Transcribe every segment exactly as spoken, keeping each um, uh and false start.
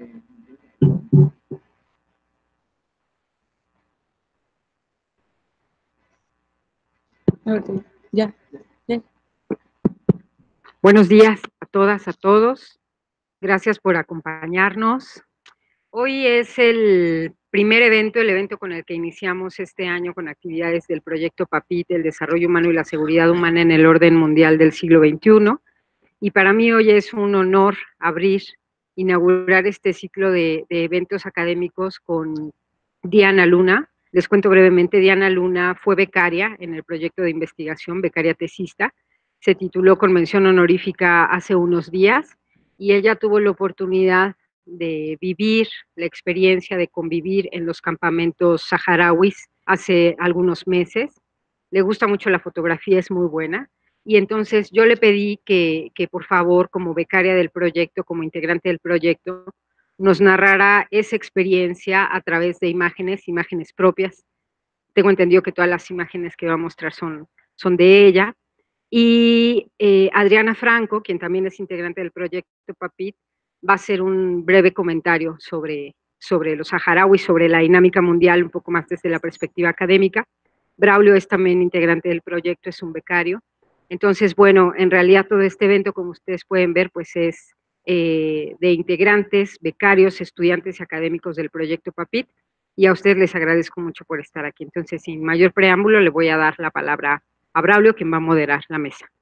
Okay. Ya. Ya. Buenos días a todas, a todos. Gracias por acompañarnos. Hoy es el primer evento, el evento con el que iniciamos este año con actividades del proyecto PAPIT, el desarrollo humano y la seguridad humana en el orden mundial del siglo veintiuno. Y para mí hoy es un honor abrir, inaugurar este ciclo de, de eventos académicos con Diana Luna. Les cuento brevemente, Diana Luna fue becaria en el proyecto de investigación, becaria tesista. Se tituló con mención honorífica hace unos días y ella tuvo la oportunidad de vivir la experiencia de convivir en los campamentos saharauis hace algunos meses. Le gusta mucho la fotografía, es muy buena. Y entonces yo le pedí que, que por favor, como becaria del proyecto, como integrante del proyecto, nos narrara esa experiencia a través de imágenes, imágenes propias. Tengo entendido que todas las imágenes que va a mostrar son, son de ella. Y eh, Adriana Franco, quien también es integrante del proyecto PAPIT, va a hacer un breve comentario sobre, sobre los saharauis, sobre la dinámica mundial, un poco más desde la perspectiva académica. Braulio es también integrante del proyecto, es un becario. Entonces, bueno, en realidad todo este evento, como ustedes pueden ver, pues es eh, de integrantes, becarios, estudiantes y académicos del proyecto PAPIT, y a ustedes les agradezco mucho por estar aquí. Entonces, sin mayor preámbulo, le voy a dar la palabra a Braulio, quien va a moderar la mesa.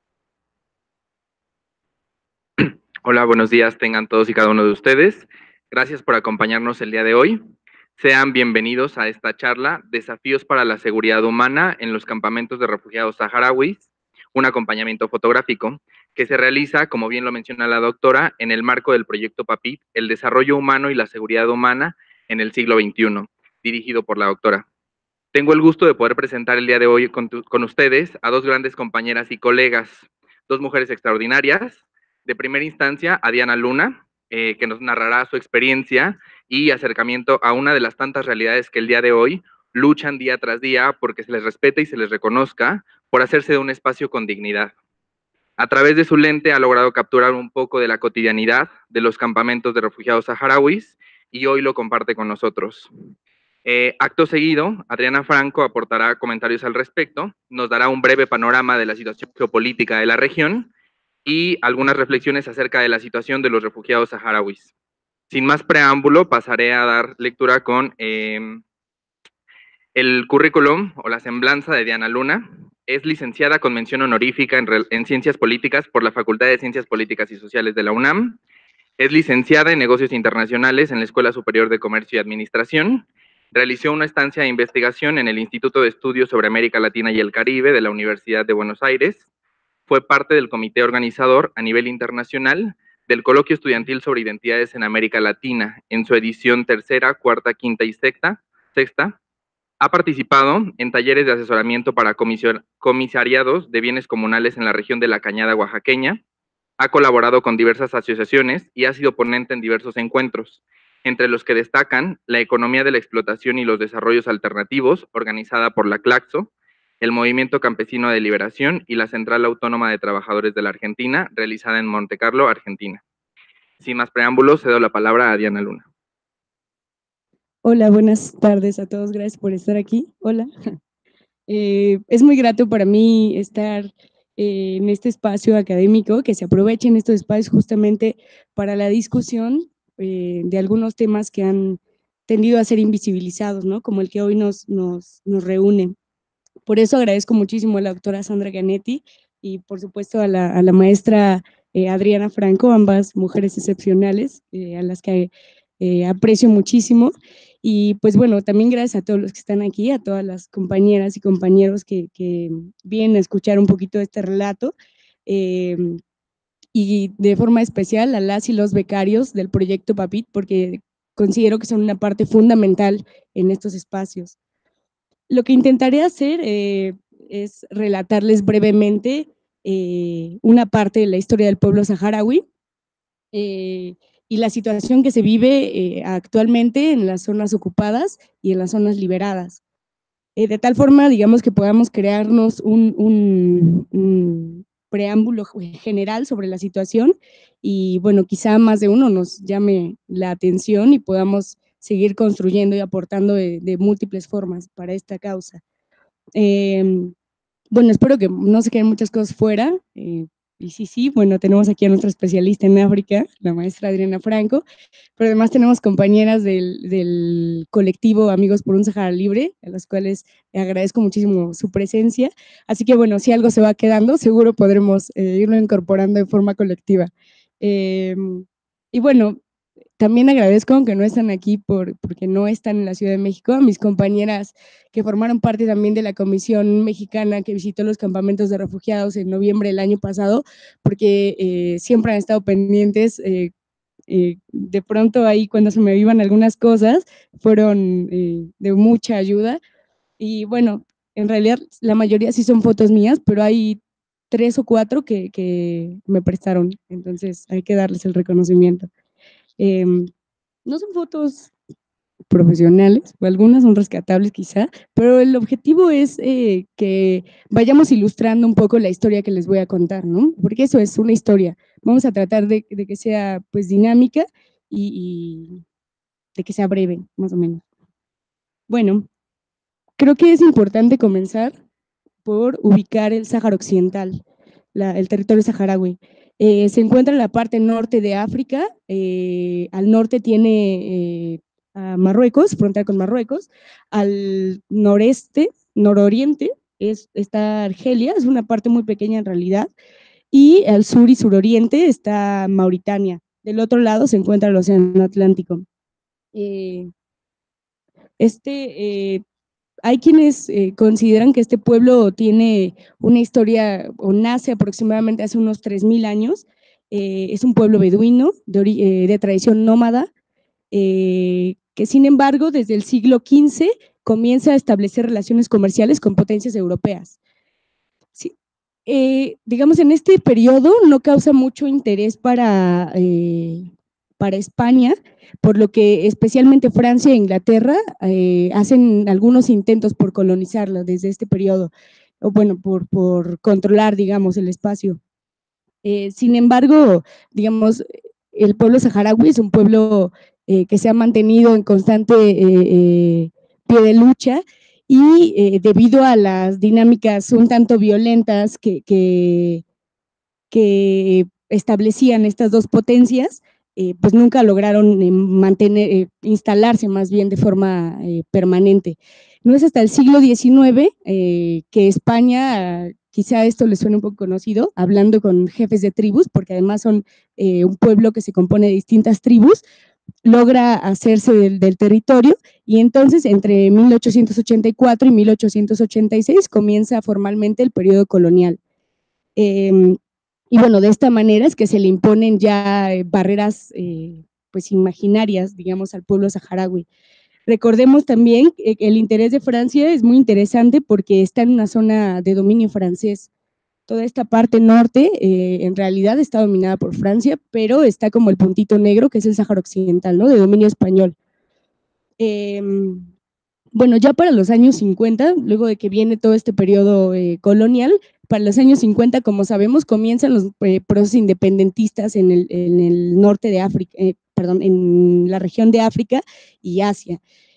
Hola, buenos días tengan todos y cada uno de ustedes. Gracias por acompañarnos el día de hoy. Sean bienvenidos a esta charla, Desafíos para la Seguridad Humana en los Campamentos de Refugiados Saharauis, un acompañamiento fotográfico que se realiza, como bien lo menciona la doctora, en el marco del proyecto PAPIT, el desarrollo humano y la seguridad humana en el siglo veintiuno, dirigido por la doctora. Tengo el gusto de poder presentar el día de hoy con, tu, con ustedes a dos grandes compañeras y colegas, dos mujeres extraordinarias. De primera instancia, a Diana Luna, eh, que nos narrará su experiencia y acercamiento a una de las tantas realidades que el día de hoy luchan día tras día porque se les respete y se les reconozca por hacerse de un espacio con dignidad. A través de su lente ha logrado capturar un poco de la cotidianidad de los campamentos de refugiados saharauis y hoy lo comparte con nosotros. Eh, acto seguido, Adriana Franco aportará comentarios al respecto, nos dará un breve panorama de la situación geopolítica de la región y algunas reflexiones acerca de la situación de los refugiados saharauis. Sin más preámbulo, pasaré a dar lectura con eh, el currículum o la semblanza de Diana Luna. Es licenciada con mención honorífica en, en Ciencias Políticas por la Facultad de Ciencias Políticas y Sociales de la UNAM. Es licenciada en Negocios Internacionales en la Escuela Superior de Comercio y Administración. Realizó una estancia de investigación en el Instituto de Estudios sobre América Latina y el Caribe de la Universidad de Buenos Aires. Fue parte del comité organizador a nivel internacional del Coloquio Estudiantil sobre Identidades en América Latina, en su edición tercera, cuarta, quinta y sexta. sexta. Ha participado en talleres de asesoramiento para comisariados de bienes comunales en la región de la Cañada oaxaqueña. Ha colaborado con diversas asociaciones y ha sido ponente en diversos encuentros, entre los que destacan la economía de la explotación y los desarrollos alternativos, organizada por la CLACSO, el Movimiento Campesino de Liberación y la Central Autónoma de Trabajadores de la Argentina, realizada en Montecarlo, Argentina. Sin más preámbulos, cedo la palabra a Diana Luna. Hola, buenas tardes a todos, gracias por estar aquí. Hola. Eh, es muy grato para mí estar eh, en este espacio académico, que se aprovechen estos espacios justamente para la discusión eh, de algunos temas que han tendido a ser invisibilizados, ¿no? Como el que hoy nos, nos, nos reúne. Por eso agradezco muchísimo a la doctora Sandra Ganetti y por supuesto a la, a la maestra eh, Adriana Franco, ambas mujeres excepcionales, eh, a las que eh, aprecio muchísimo. Y pues bueno, también gracias a todos los que están aquí, a todas las compañeras y compañeros que, que vienen a escuchar un poquito de este relato. Eh, y de forma especial a las y los becarios del proyecto PAPIT, porque considero que son una parte fundamental en estos espacios. Lo que intentaré hacer eh, es relatarles brevemente eh, una parte de la historia del pueblo saharaui eh, y la situación que se vive eh, actualmente en las zonas ocupadas y en las zonas liberadas. Eh, de tal forma, digamos, que podamos crearnos un, un, un, preámbulo general sobre la situación y bueno, quizá más de uno nos llame la atención y podamos seguir construyendo y aportando de, de múltiples formas para esta causa. Eh, bueno, espero que no se queden muchas cosas fuera, eh, y sí, sí, bueno, tenemos aquí a nuestra especialista en África, la maestra Adriana Franco, pero además tenemos compañeras del, del colectivo Amigos por un Sahara Libre, a las cuales agradezco muchísimo su presencia, así que bueno, si algo se va quedando, seguro podremos eh, irlo incorporando de forma colectiva. Eh, y bueno, también agradezco, aunque no están aquí por, porque no están en la Ciudad de México, a mis compañeras que formaron parte también de la comisión mexicana que visitó los campamentos de refugiados en noviembre del año pasado, porque eh, siempre han estado pendientes. Eh, eh, de pronto ahí cuando se me iban algunas cosas, fueron eh, de mucha ayuda. Y bueno, en realidad la mayoría sí son fotos mías, pero hay tres o cuatro que, que me prestaron, entonces hay que darles el reconocimiento. Eh, no son fotos profesionales, o algunas son rescatables quizá, pero el objetivo es eh, que vayamos ilustrando un poco la historia que les voy a contar, ¿no? Porque eso es una historia. Vamos a tratar de, de que sea pues dinámica y, y de que sea breve, más o menos. Bueno, creo que es importante comenzar por ubicar el Sáhara Occidental, la, el territorio saharaui. Eh, se encuentra en la parte norte de África, eh, al norte tiene eh, a Marruecos, frontera con Marruecos, al noreste, nororiente, es, está Argelia, es una parte muy pequeña en realidad, y al sur y suroriente está Mauritania. Del otro lado se encuentra el Océano Atlántico. Eh, este eh, Hay quienes eh, consideran que este pueblo tiene una historia o nace aproximadamente hace unos tres mil años. Eh, es un pueblo beduino de, eh, de tradición nómada, eh, que sin embargo desde el siglo quince comienza a establecer relaciones comerciales con potencias europeas. Sí. Eh, digamos, en este periodo no causa mucho interés para, eh, para España, por lo que especialmente Francia e Inglaterra eh, hacen algunos intentos por colonizarlo desde este periodo, o bueno, por, por controlar, digamos, el espacio. Eh, sin embargo, digamos, el pueblo saharaui es un pueblo eh, que se ha mantenido en constante eh, eh, pie de lucha y eh, debido a las dinámicas un tanto violentas que, que, que establecían estas dos potencias, eh, pues nunca lograron eh, mantener, eh, instalarse más bien de forma eh, permanente. No es hasta el siglo diecinueve eh, que España, quizá esto les suene un poco conocido, hablando con jefes de tribus, porque además son eh, un pueblo que se compone de distintas tribus, logra hacerse del, del territorio y entonces entre mil ochocientos ochenta y cuatro y mil ochocientos ochenta y seis comienza formalmente el periodo colonial. Eh, y bueno, de esta manera es que se le imponen ya barreras eh, pues imaginarias, digamos, al pueblo saharaui. Recordemos también que el interés de Francia es muy interesante porque está en una zona de dominio francés. Toda esta parte norte eh, en realidad está dominada por Francia, pero está como el puntito negro que es el Sáhara Occidental, ¿no? De dominio español. Eh, bueno, ya para los años cincuenta, luego de que viene todo este periodo eh, colonial, para los años cincuenta, como sabemos, comienzan los eh, procesos independentistas en el, en el norte de África, eh, perdón, en la región de África y Asia.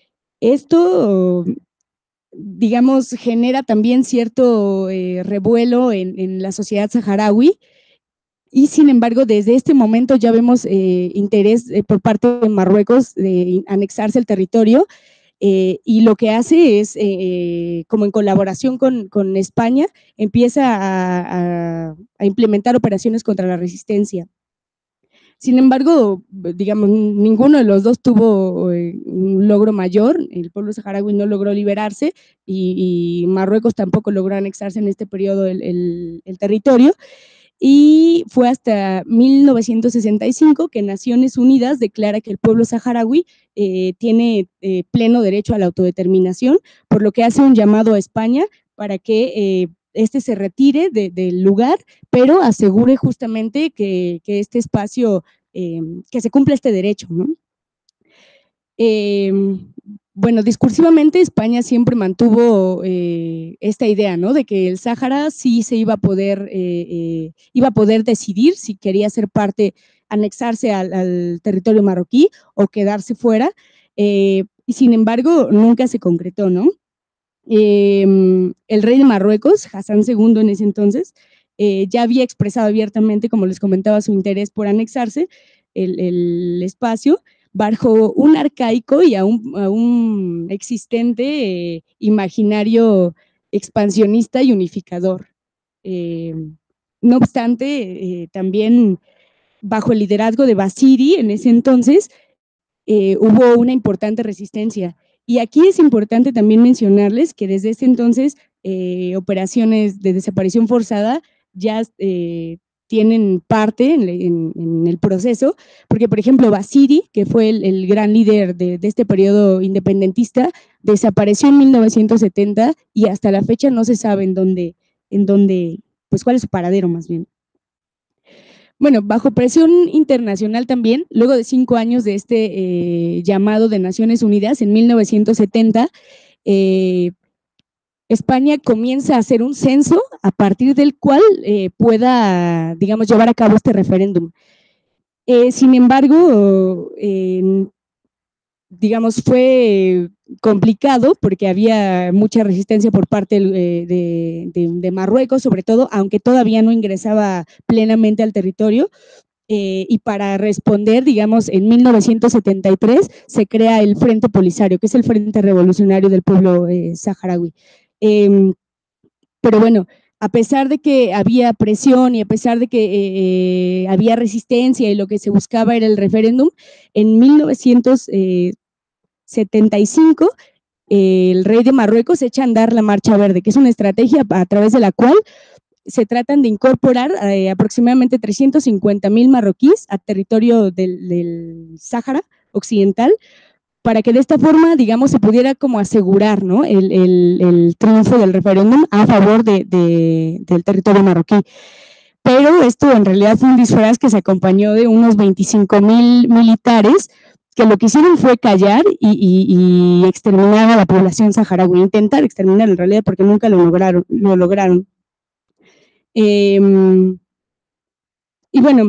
Esto, digamos, genera también cierto eh, revuelo en, en la sociedad saharaui, y sin embargo, desde este momento ya vemos eh, interés eh, por parte de Marruecos de anexarse el territorio, eh, y lo que hace es, eh, como en colaboración con, con España, empieza a, a, a implementar operaciones contra la resistencia. Sin embargo, digamos, ninguno de los dos tuvo eh, un logro mayor, el pueblo saharaui no logró liberarse y, y Marruecos tampoco logró anexarse en este periodo el, el, el territorio, y fue hasta mil novecientos sesenta y cinco que Naciones Unidas declara que el pueblo saharaui eh, tiene eh, pleno derecho a la autodeterminación, por lo que hace un llamado a España para que eh, este se retire de, del lugar, pero asegure justamente que, que este espacio, eh, que se cumpla este derecho, ¿no? Eh, bueno, discursivamente España siempre mantuvo eh, esta idea, ¿no? De que el Sáhara sí se iba a poder, eh, eh, iba a poder decidir si quería ser parte, anexarse al, al territorio marroquí o quedarse fuera, eh, y sin embargo nunca se concretó, ¿no? Eh, el rey de Marruecos, Hassan segundo en ese entonces, eh, ya había expresado abiertamente, como les comentaba, su interés por anexarse el, el espacio, bajo un arcaico y aún, aún existente eh, imaginario expansionista y unificador. Eh, no obstante, eh, también bajo el liderazgo de Basiri en ese entonces, eh, hubo una importante resistencia. Y aquí es importante también mencionarles que desde ese entonces eh, operaciones de desaparición forzada ya eh, tienen parte en, en, en, el proceso, porque por ejemplo Basiri, que fue el, el gran líder de, de, este periodo independentista, desapareció en mil novecientos setenta y hasta la fecha no se sabe en dónde, en dónde, pues cuál es su paradero más bien. Bueno, bajo presión internacional también, luego de cinco años de este eh, llamado de Naciones Unidas, en mil novecientos setenta, eh, España comienza a hacer un censo a partir del cual eh, pueda, digamos, llevar a cabo este referéndum. Eh, sin embargo, eh, digamos, fue complicado porque había mucha resistencia por parte de, de, de, de Marruecos, sobre todo, aunque todavía no ingresaba plenamente al territorio. Eh, y para responder, digamos, en mil novecientos setenta y tres se crea el Frente Polisario, que es el Frente Revolucionario del Pueblo eh, Saharaui. Eh, pero bueno, a pesar de que había presión y a pesar de que eh, había resistencia y lo que se buscaba era el referéndum, en mil novecientos setenta y cinco eh, el rey de Marruecos echa a andar la Marcha Verde, que es una estrategia a través de la cual se tratan de incorporar eh, aproximadamente trescientos cincuenta mil marroquíes a territorio del, del Sáhara Occidental, para que de esta forma, digamos, se pudiera como asegurar, ¿no?, el, el, el triunfo del referéndum a favor de, de, del territorio marroquí. Pero esto en realidad fue un disfraz que se acompañó de unos veinticinco mil militares que lo que hicieron fue callar y, y, y exterminar a la población saharaui, intentar exterminar en realidad porque nunca lo lograron. Lo lograron. Eh, y bueno,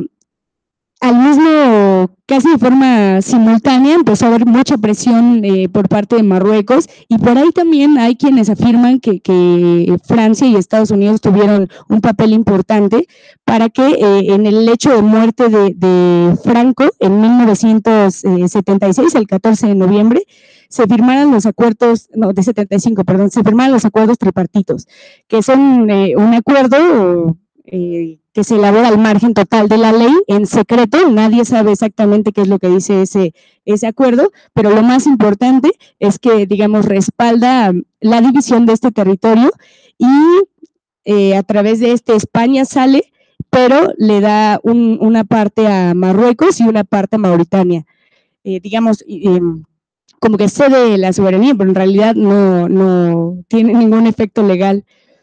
al mismo, casi de forma simultánea, empezó a haber mucha presión eh, por parte de Marruecos, y por ahí también hay quienes afirman que, que Francia y Estados Unidos tuvieron un papel importante para que eh, en el hecho de muerte de, de Franco en mil novecientos setenta y seis, el catorce de noviembre, se firmaran los acuerdos, no, de setenta y cinco, perdón, se firmaron los acuerdos tripartitos, que son eh, un acuerdo eh, que se elabora al margen total de la ley, en secreto, nadie sabe exactamente qué es lo que dice ese, ese acuerdo, pero lo más importante es que, digamos, respalda la división de este territorio y eh, a través de este España sale, pero le da un, una parte a Marruecos y una parte a Mauritania. Eh, digamos, eh, como que cede la soberanía, pero en realidad no, no tiene ningún efecto legal.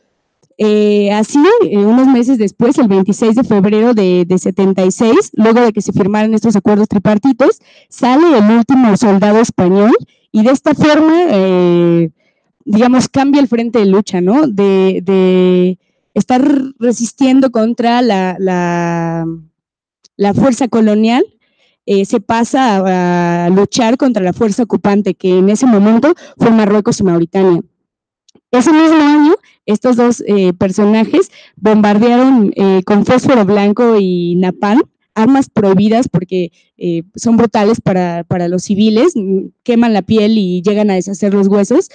Eh, así, eh, unos meses después, el veintiséis de febrero de, de setenta y seis, luego de que se firmaran estos acuerdos tripartitos, sale el último soldado español y de esta forma, eh, digamos, cambia el frente de lucha, ¿no? De, de estar resistiendo contra la, la, la fuerza colonial, eh, se pasa a, a luchar contra la fuerza ocupante, que en ese momento fue Marruecos y Mauritania. Ese mismo año, estos dos eh, personajes bombardearon eh, con fósforo blanco y napalm, armas prohibidas porque eh, son brutales para, para los civiles, queman la piel y llegan a deshacer los huesos.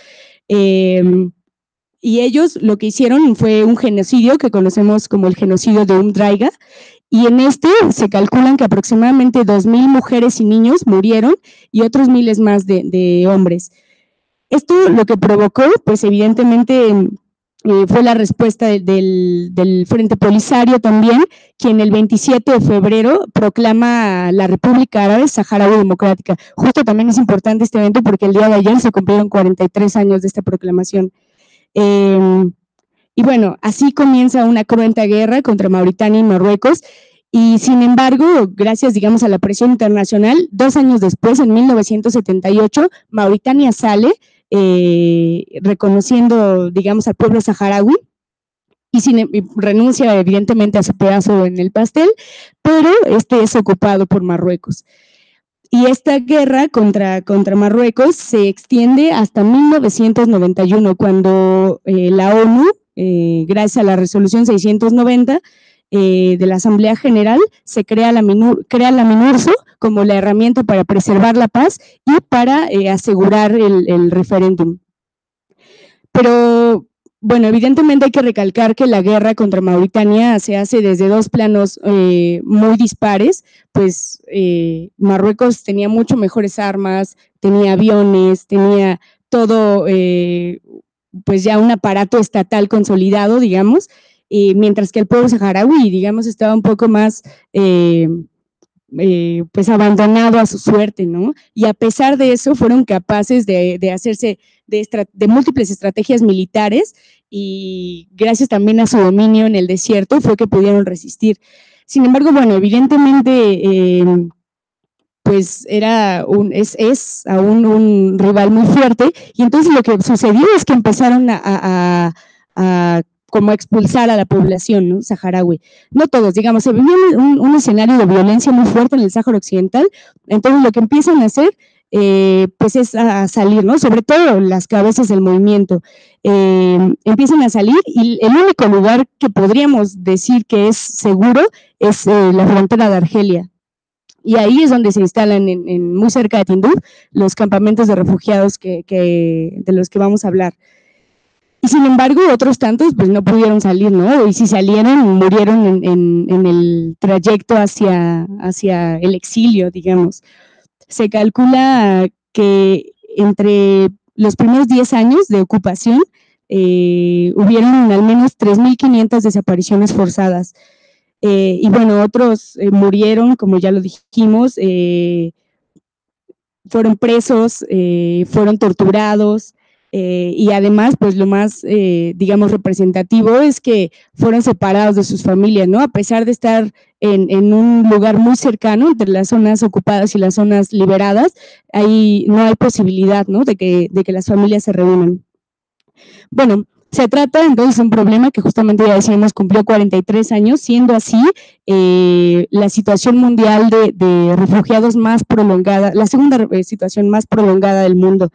Eh, y ellos lo que hicieron fue un genocidio que conocemos como el genocidio de Umm Draiga, y en este se calculan que aproximadamente dos mil mujeres y niños murieron y otros miles más de, de hombres. Esto lo que provocó, pues evidentemente eh, fue la respuesta de, del, del Frente Polisario también, quien el veintisiete de febrero proclama la República Árabe Saharaui Democrática. Justo también es importante este evento porque el día de ayer se cumplieron cuarenta y tres años de esta proclamación. Eh, y bueno, así comienza una cruenta guerra contra Mauritania y Marruecos, Y sin embargo, gracias, digamos, a la presión internacional, dos años después, en mil novecientos setenta y ocho, Mauritania sale eh, reconociendo, digamos, al pueblo saharaui y, sin, y renuncia evidentemente a su pedazo en el pastel, pero este es ocupado por Marruecos. Y esta guerra contra, contra Marruecos se extiende hasta mil novecientos noventa y uno, cuando eh, la ONU, eh, gracias a la resolución seiscientos noventa, Eh, de la Asamblea General, se crea la, MINUR, crea la MINURSO como la herramienta para preservar la paz y para eh, asegurar el, el referéndum. Pero, bueno, evidentemente hay que recalcar que la guerra contra Mauritania se hace desde dos planos eh, muy dispares, pues eh, Marruecos tenía mucho mejores armas, tenía aviones, tenía todo, eh, pues ya un aparato estatal consolidado, digamos, Eh, mientras que el pueblo saharaui, digamos, estaba un poco más eh, eh, pues abandonado a su suerte, ¿no? Y a pesar de eso fueron capaces de, de hacerse de, de múltiples estrategias militares y gracias también a su dominio en el desierto fue que pudieron resistir. Sin embargo, bueno, evidentemente eh, pues era un, es, es aún un rival muy fuerte y entonces lo que sucedió es que empezaron a, a, a como expulsar a la población, ¿no? Saharaui. No todos, digamos, se vivía un, un escenario de violencia muy fuerte en el Sáhara Occidental, entonces lo que empiezan a hacer eh, pues es a salir, ¿no? Sobre todo las cabezas del movimiento, eh, empiezan a salir y el único lugar que podríamos decir que es seguro es eh, la frontera de Argelia. Y ahí es donde se instalan, en, en, muy cerca de Tinduf, los campamentos de refugiados que, que, de los que vamos a hablar. Y sin embargo, otros tantos pues no pudieron salir, ¿no? Y si salieron, murieron en, en, en el trayecto hacia, hacia el exilio, digamos. Se calcula que entre los primeros diez años de ocupación eh, hubieron al menos tres mil quinientas desapariciones forzadas. Eh, y bueno, otros eh, murieron, como ya lo dijimos, eh, fueron presos, eh, fueron torturados, eh, y además, pues lo más, eh, digamos, representativo es que fueron separados de sus familias, ¿no? A pesar de estar en, en un lugar muy cercano entre las zonas ocupadas y las zonas liberadas, ahí no hay posibilidad, ¿no? De que, de que las familias se reúnan. Bueno, se trata entonces de un problema que justamente ya decíamos cumplió cuarenta y tres años, siendo así eh, la situación mundial de, de refugiados más prolongada, la segunda eh, situación más prolongada del mundo.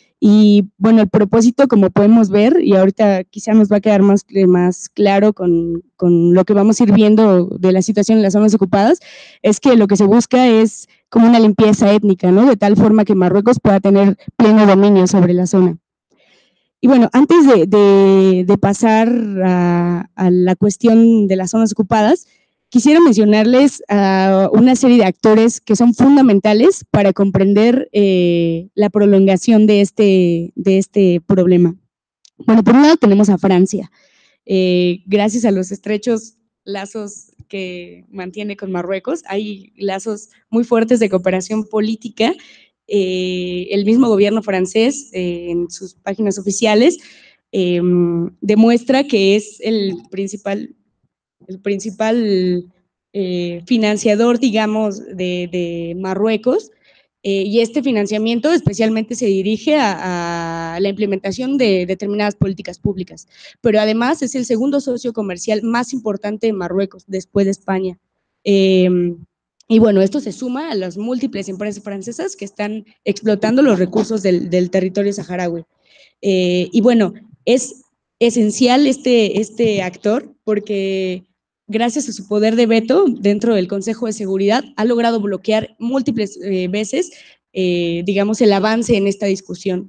Y bueno, el propósito, como podemos ver, y ahorita quizá nos va a quedar más, más claro con, con lo que vamos a ir viendo de la situación en las zonas ocupadas, es que lo que se busca es como una limpieza étnica, ¿no? De tal forma que Marruecos pueda tener pleno dominio sobre la zona. Y bueno, antes de, de, de pasar a, a la cuestión de las zonas ocupadas, quisiera mencionarles a una serie de actores que son fundamentales para comprender eh, la prolongación de este, de este problema. Bueno, por un lado tenemos a Francia. Eh, gracias a los estrechos lazos que mantiene con Marruecos, hay lazos muy fuertes de cooperación política. Eh, el mismo gobierno francés, eh, en sus páginas oficiales, eh, demuestra que es el principal, el principal eh, financiador, digamos, de, de Marruecos, eh, y este financiamiento especialmente se dirige a, a la implementación de determinadas políticas públicas, pero además es el segundo socio comercial más importante de Marruecos, después de España. Eh, y bueno, esto se suma a las múltiples empresas francesas que están explotando los recursos del, del territorio saharaui. Eh, y bueno, es esencial este, este actor porque gracias a su poder de veto dentro del Consejo de Seguridad ha logrado bloquear múltiples eh, veces, eh, digamos, el avance en esta discusión.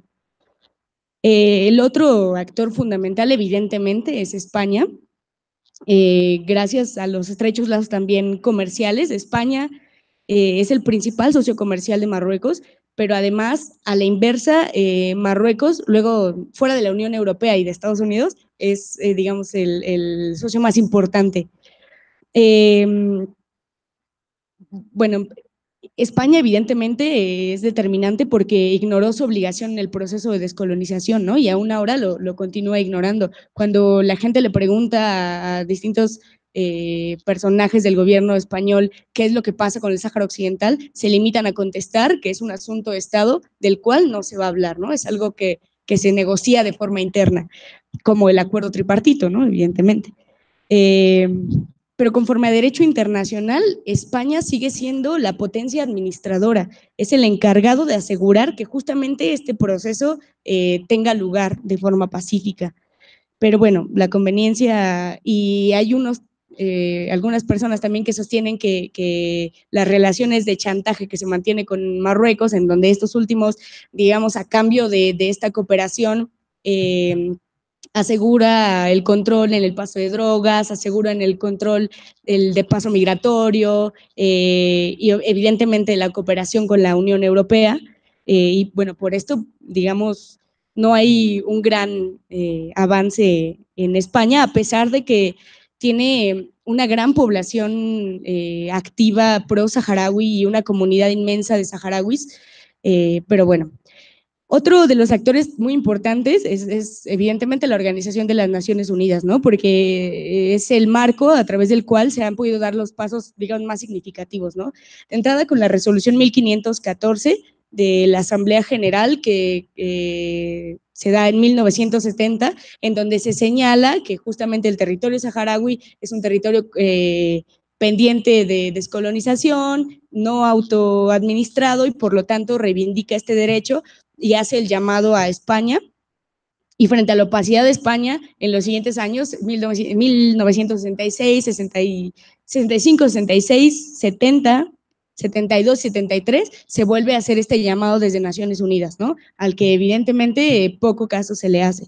Eh, el otro actor fundamental, evidentemente, es España. Eh, gracias a los estrechos lazos también comerciales, España eh, es el principal socio comercial de Marruecos, pero además, a la inversa, eh, Marruecos, luego fuera de la Unión Europea y de Estados Unidos, es, eh, digamos, el, el socio más importante. Eh, bueno, España evidentemente es determinante porque ignoró su obligación en el proceso de descolonización, ¿no? Y aún ahora lo, lo continúa ignorando. Cuando la gente le pregunta a distintos eh, personajes del gobierno español qué es lo que pasa con el Sáhara Occidental, se limitan a contestar que es un asunto de Estado del cual no se va a hablar, ¿no? Es algo que, que se negocia de forma interna, como el acuerdo tripartito, ¿no? Evidentemente. Eh, pero conforme a derecho internacional, España sigue siendo la potencia administradora, es el encargado de asegurar que justamente este proceso eh, tenga lugar de forma pacífica. Pero bueno, la conveniencia, y hay unos, eh, algunas personas también que sostienen que, que las relaciones de chantaje que se mantiene con Marruecos, en donde estos últimos, digamos, a cambio de, de esta cooperación, eh, asegura el control en el paso de drogas, asegura en el control el de paso migratorio eh, y evidentemente la cooperación con la Unión Europea. Eh, y bueno, por esto, digamos, no hay un gran eh, avance en España, a pesar de que tiene una gran población eh, activa pro-saharaui y una comunidad inmensa de saharauis, eh, pero bueno. Otro de los actores muy importantes es, es, evidentemente la Organización de las Naciones Unidas, ¿no? Porque es el marco a través del cual se han podido dar los pasos, digamos, más significativos, ¿no? De entrada con la resolución mil quinientos catorce de la Asamblea General que eh, se da en mil novecientos setenta, en donde se señala que justamente el territorio saharaui es un territorio eh, pendiente de descolonización, no autoadministrado y por lo tanto reivindica este derecho y hace el llamado a España. Y frente a la opacidad de España, en los siguientes años, mil novecientos sesenta y seis, sesenta y cinco, sesenta y seis, setenta, setenta y dos, setenta y tres, se vuelve a hacer este llamado desde Naciones Unidas, ¿no? Al que evidentemente eh, poco caso se le hace.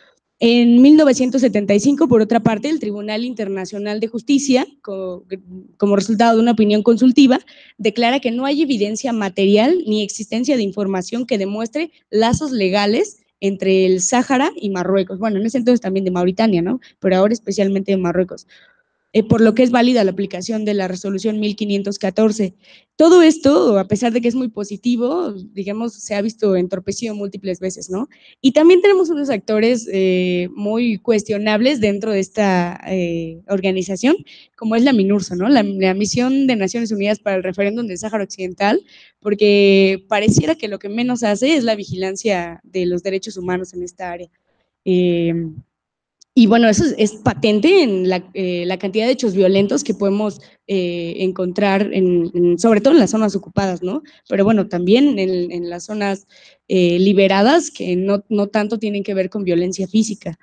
En mil novecientos setenta y cinco, por otra parte, el Tribunal Internacional de Justicia, como, como resultado de una opinión consultiva, declara que no hay evidencia material ni existencia de información que demuestre lazos legales entre el Sáhara y Marruecos. Bueno, en ese entonces también de Mauritania, ¿no? Pero ahora especialmente de Marruecos. Eh, por lo que es válida la aplicación de la resolución mil quinientos catorce. Todo esto, a pesar de que es muy positivo, digamos, se ha visto entorpecido múltiples veces, ¿no? Y también tenemos unos actores eh, muy cuestionables dentro de esta eh, organización, como es la MINURSO, ¿no? La, la Misión de Naciones Unidas para el Referéndum del Sáhara Occidental, porque pareciera que lo que menos hace es la vigilancia de los derechos humanos en esta área. Eh, Y bueno, eso es, es patente en la, eh, la, cantidad de hechos violentos que podemos eh, encontrar, en, en, sobre todo en las zonas ocupadas, ¿no? Pero bueno, también en, en las zonas eh, liberadas que no, no tanto tienen que ver con violencia física.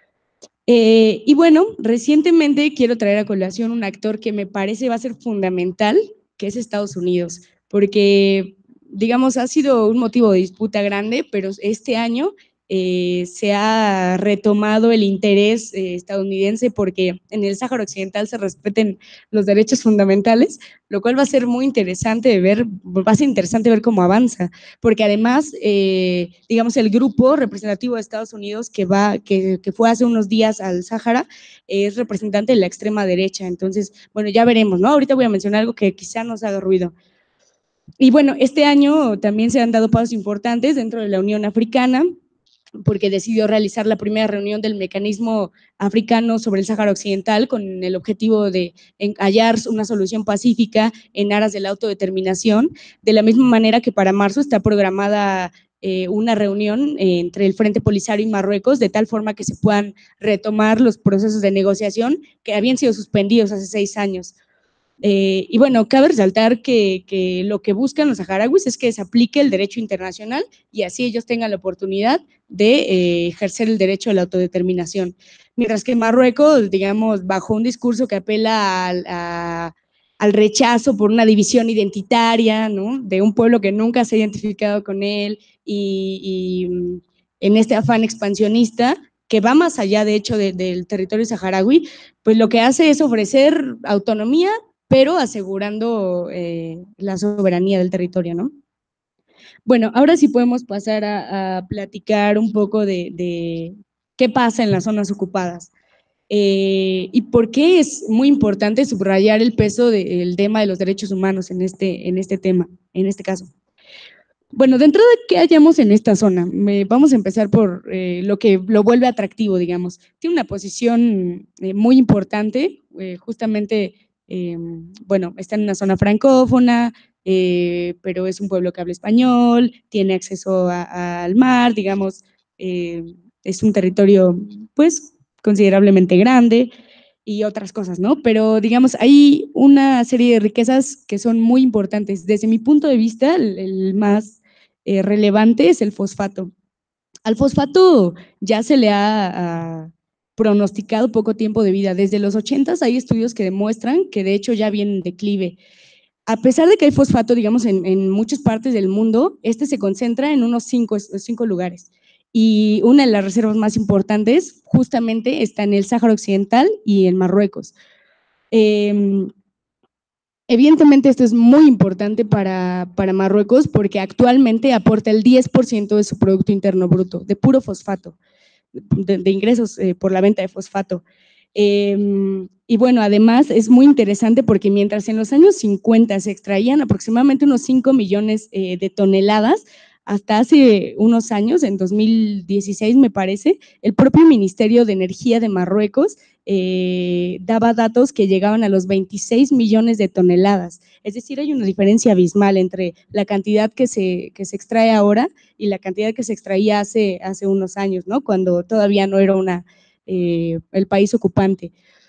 Eh, y bueno, recientemente quiero traer a colación un actor que me parece va a ser fundamental, que es Estados Unidos, porque, digamos, ha sido un motivo de disputa grande, pero este año eh, se ha retomado el interés eh, estadounidense porque en el Sáhara Occidental se respeten los derechos fundamentales, lo cual va a ser muy interesante de ver, va a ser interesante ver cómo avanza, porque además, eh, digamos, el grupo representativo de Estados Unidos que, va, que, que fue hace unos días al Sáhara es representante de la extrema derecha, entonces, bueno, ya veremos, ¿no? Ahorita voy a mencionar algo que quizá nos haga ruido. Y bueno, este año también se han dado pasos importantes dentro de la Unión Africana, porque decidió realizar la primera reunión del mecanismo africano sobre el Sáhara Occidental con el objetivo de hallar una solución pacífica en aras de la autodeterminación, de la misma manera que para marzo está programada eh, una reunión eh, entre el Frente Polisario y Marruecos, de tal forma que se puedan retomar los procesos de negociación que habían sido suspendidos hace seis años. Eh, y bueno, cabe resaltar que, que lo que buscan los saharauis es que se aplique el derecho internacional y así ellos tengan la oportunidad de eh, ejercer el derecho a la autodeterminación. Mientras que Marruecos, digamos, bajo un discurso que apela al, a, al rechazo por una división identitaria, ¿no? De un pueblo que nunca se ha identificado con él y, y en este afán expansionista, que va más allá, de hecho, de, del territorio saharaui, pues lo que hace es ofrecer autonomía, pero asegurando eh, la soberanía del territorio, ¿no? Bueno, ahora sí podemos pasar a, a platicar un poco de, de qué pasa en las zonas ocupadas. Eh, y por qué es muy importante subrayar el peso del tema de los derechos humanos en este, en este tema, en este caso. Bueno, dentro de qué hallamos en esta zona, me, vamos a empezar por eh, lo que lo vuelve atractivo, digamos. Tiene una posición eh, muy importante, eh, justamente, eh, bueno, está en una zona francófona, eh, pero es un pueblo que habla español, tiene acceso a, a, al mar, digamos, eh, es un territorio, pues, considerablemente grande y otras cosas, ¿no? Pero digamos, hay una serie de riquezas que son muy importantes. Desde mi punto de vista, el, el más eh, relevante es el fosfato. Al fosfato ya se le ha, ha pronosticado poco tiempo de vida. Desde los ochentas hay estudios que demuestran que de hecho ya viene en declive. A pesar de que hay fosfato, digamos, en, en muchas partes del mundo, este se concentra en unos cinco, cinco lugares. Y una de las reservas más importantes justamente está en el Sáhara Occidental y en Marruecos. Eh, Evidentemente esto es muy importante para, para Marruecos porque actualmente aporta el diez por ciento de su Producto Interno Bruto, de puro fosfato, de, de ingresos eh, por la venta de fosfato. Eh, y bueno, además es muy interesante porque mientras en los años cincuenta se extraían aproximadamente unos cinco millones eh, de toneladas, hasta hace unos años, en dos mil dieciséis me parece, el propio Ministerio de Energía de Marruecos eh, daba datos que llegaban a los veintiséis millones de toneladas. Es decir, hay una diferencia abismal entre la cantidad que se, que se extrae ahora y la cantidad que se extraía hace, hace unos años, ¿no? Cuando todavía no era una, eh, el país ocupante.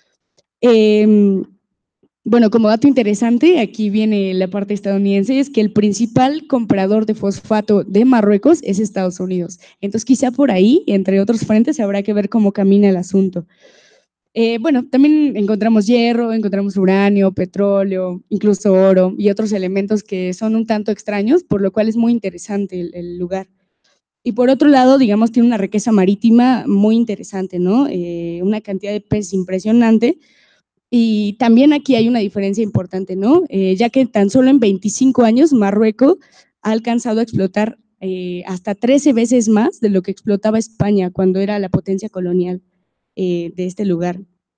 Eh, bueno, como dato interesante, aquí viene la parte estadounidense, es que el principal comprador de fosfato de Marruecos es Estados Unidos. Entonces, quizá por ahí, entre otros frentes, habrá que ver cómo camina el asunto. Eh, bueno, también encontramos hierro, encontramos uranio, petróleo, incluso oro y otros elementos que son un tanto extraños, por lo cual es muy interesante el, el lugar. Y por otro lado, digamos, tiene una riqueza marítima muy interesante, ¿no? Eh, una cantidad de peces impresionante. Y también aquí hay una diferencia importante, ¿no? Eh, ya que tan solo en veinticinco años Marruecos ha alcanzado a explotar eh, hasta trece veces más de lo que explotaba España cuando era la potencia colonial eh, de este lugar.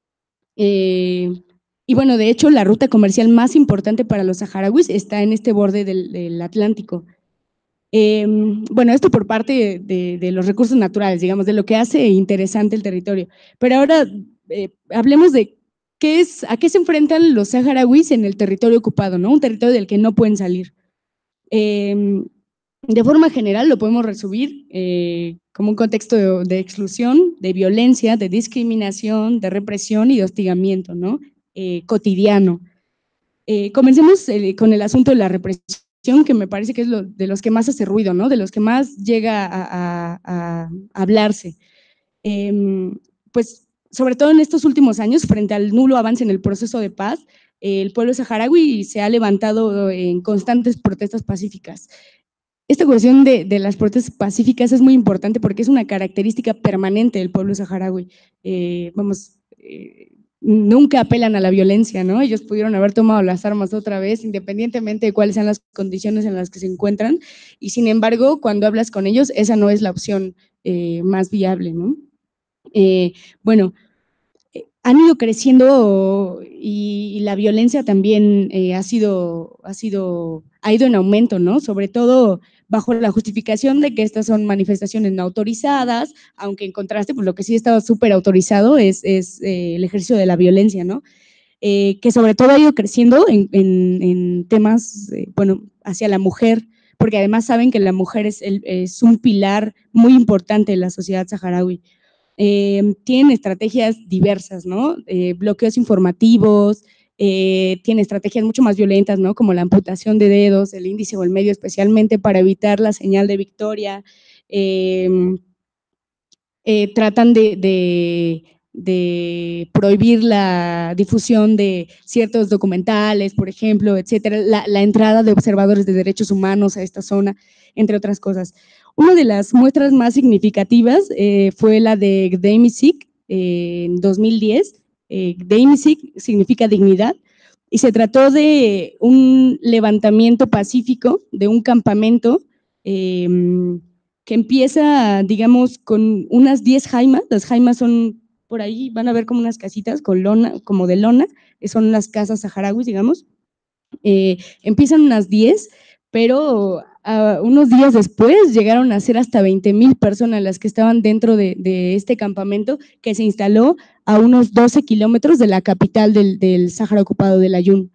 Eh, y bueno, de hecho, la ruta comercial más importante para los saharauis está en este borde del, del Atlántico. Eh, bueno, esto por parte de, de, de, los recursos naturales, digamos, de lo que hace interesante el territorio. Pero ahora eh, hablemos de qué es, a qué se enfrentan los saharauis en el territorio ocupado, ¿no? Un territorio del que no pueden salir. Eh, de forma general lo podemos resumir eh, como un contexto de, de exclusión, de violencia, de discriminación, de represión y de hostigamiento, ¿no? Eh, cotidiano. Eh, comencemos eh, con el asunto de la represión, que me parece que es lo, de los que más hace ruido, ¿no? De los que más llega a, a, a hablarse. Eh, pues sobre todo en estos últimos años, frente al nulo avance en el proceso de paz, eh, el pueblo saharaui se ha levantado en constantes protestas pacíficas. Esta cuestión de, de las protestas pacíficas es muy importante porque es una característica permanente del pueblo saharaui. Eh, vamos, eh, nunca apelan a la violencia, ¿no? Ellos pudieron haber tomado las armas otra vez, independientemente de cuáles sean las condiciones en las que se encuentran, y sin embargo, cuando hablas con ellos, esa no es la opción eh, más viable, ¿no? Eh, bueno, han ido creciendo y, y la violencia también eh, ha sido, ha sido, ha ido en aumento, ¿no? Sobre todo bajo la justificación de que estas son manifestaciones no autorizadas, aunque en contraste, pues lo que sí ha estado súper autorizado es, es eh, el ejercicio de la violencia, ¿no? Eh, que sobre todo ha ido creciendo en, en, en temas, eh, bueno, hacia la mujer, porque además saben que la mujer es, el, es un pilar muy importante de la sociedad saharaui. Eh, tienen estrategias diversas, ¿no? Eh, bloqueos informativos, eh, tiene estrategias mucho más violentas, ¿no? Como la amputación de dedos, el índice o el medio, especialmente para evitar la señal de victoria. Eh, eh, tratan de, de, de, prohibir la difusión de ciertos documentales, por ejemplo, etcétera, la, la entrada de observadores de derechos humanos a esta zona, entre otras cosas. Una de las muestras más significativas eh, fue la de Gdeimsik eh, en dos mil diez. Eh, Gdeimsik significa dignidad y se trató de un levantamiento pacífico de un campamento eh, que empieza, digamos, con unas diez jaimas. Las jaimas son por ahí, van a ver como unas casitas con lona, como de lona, son las casas saharauis, digamos. Eh, empiezan unas diez, pero uh, unos días después llegaron a ser hasta veinte mil personas las que estaban dentro de, de este campamento que se instaló a unos doce kilómetros de la capital del, del Sáhara ocupado, del Aaiún.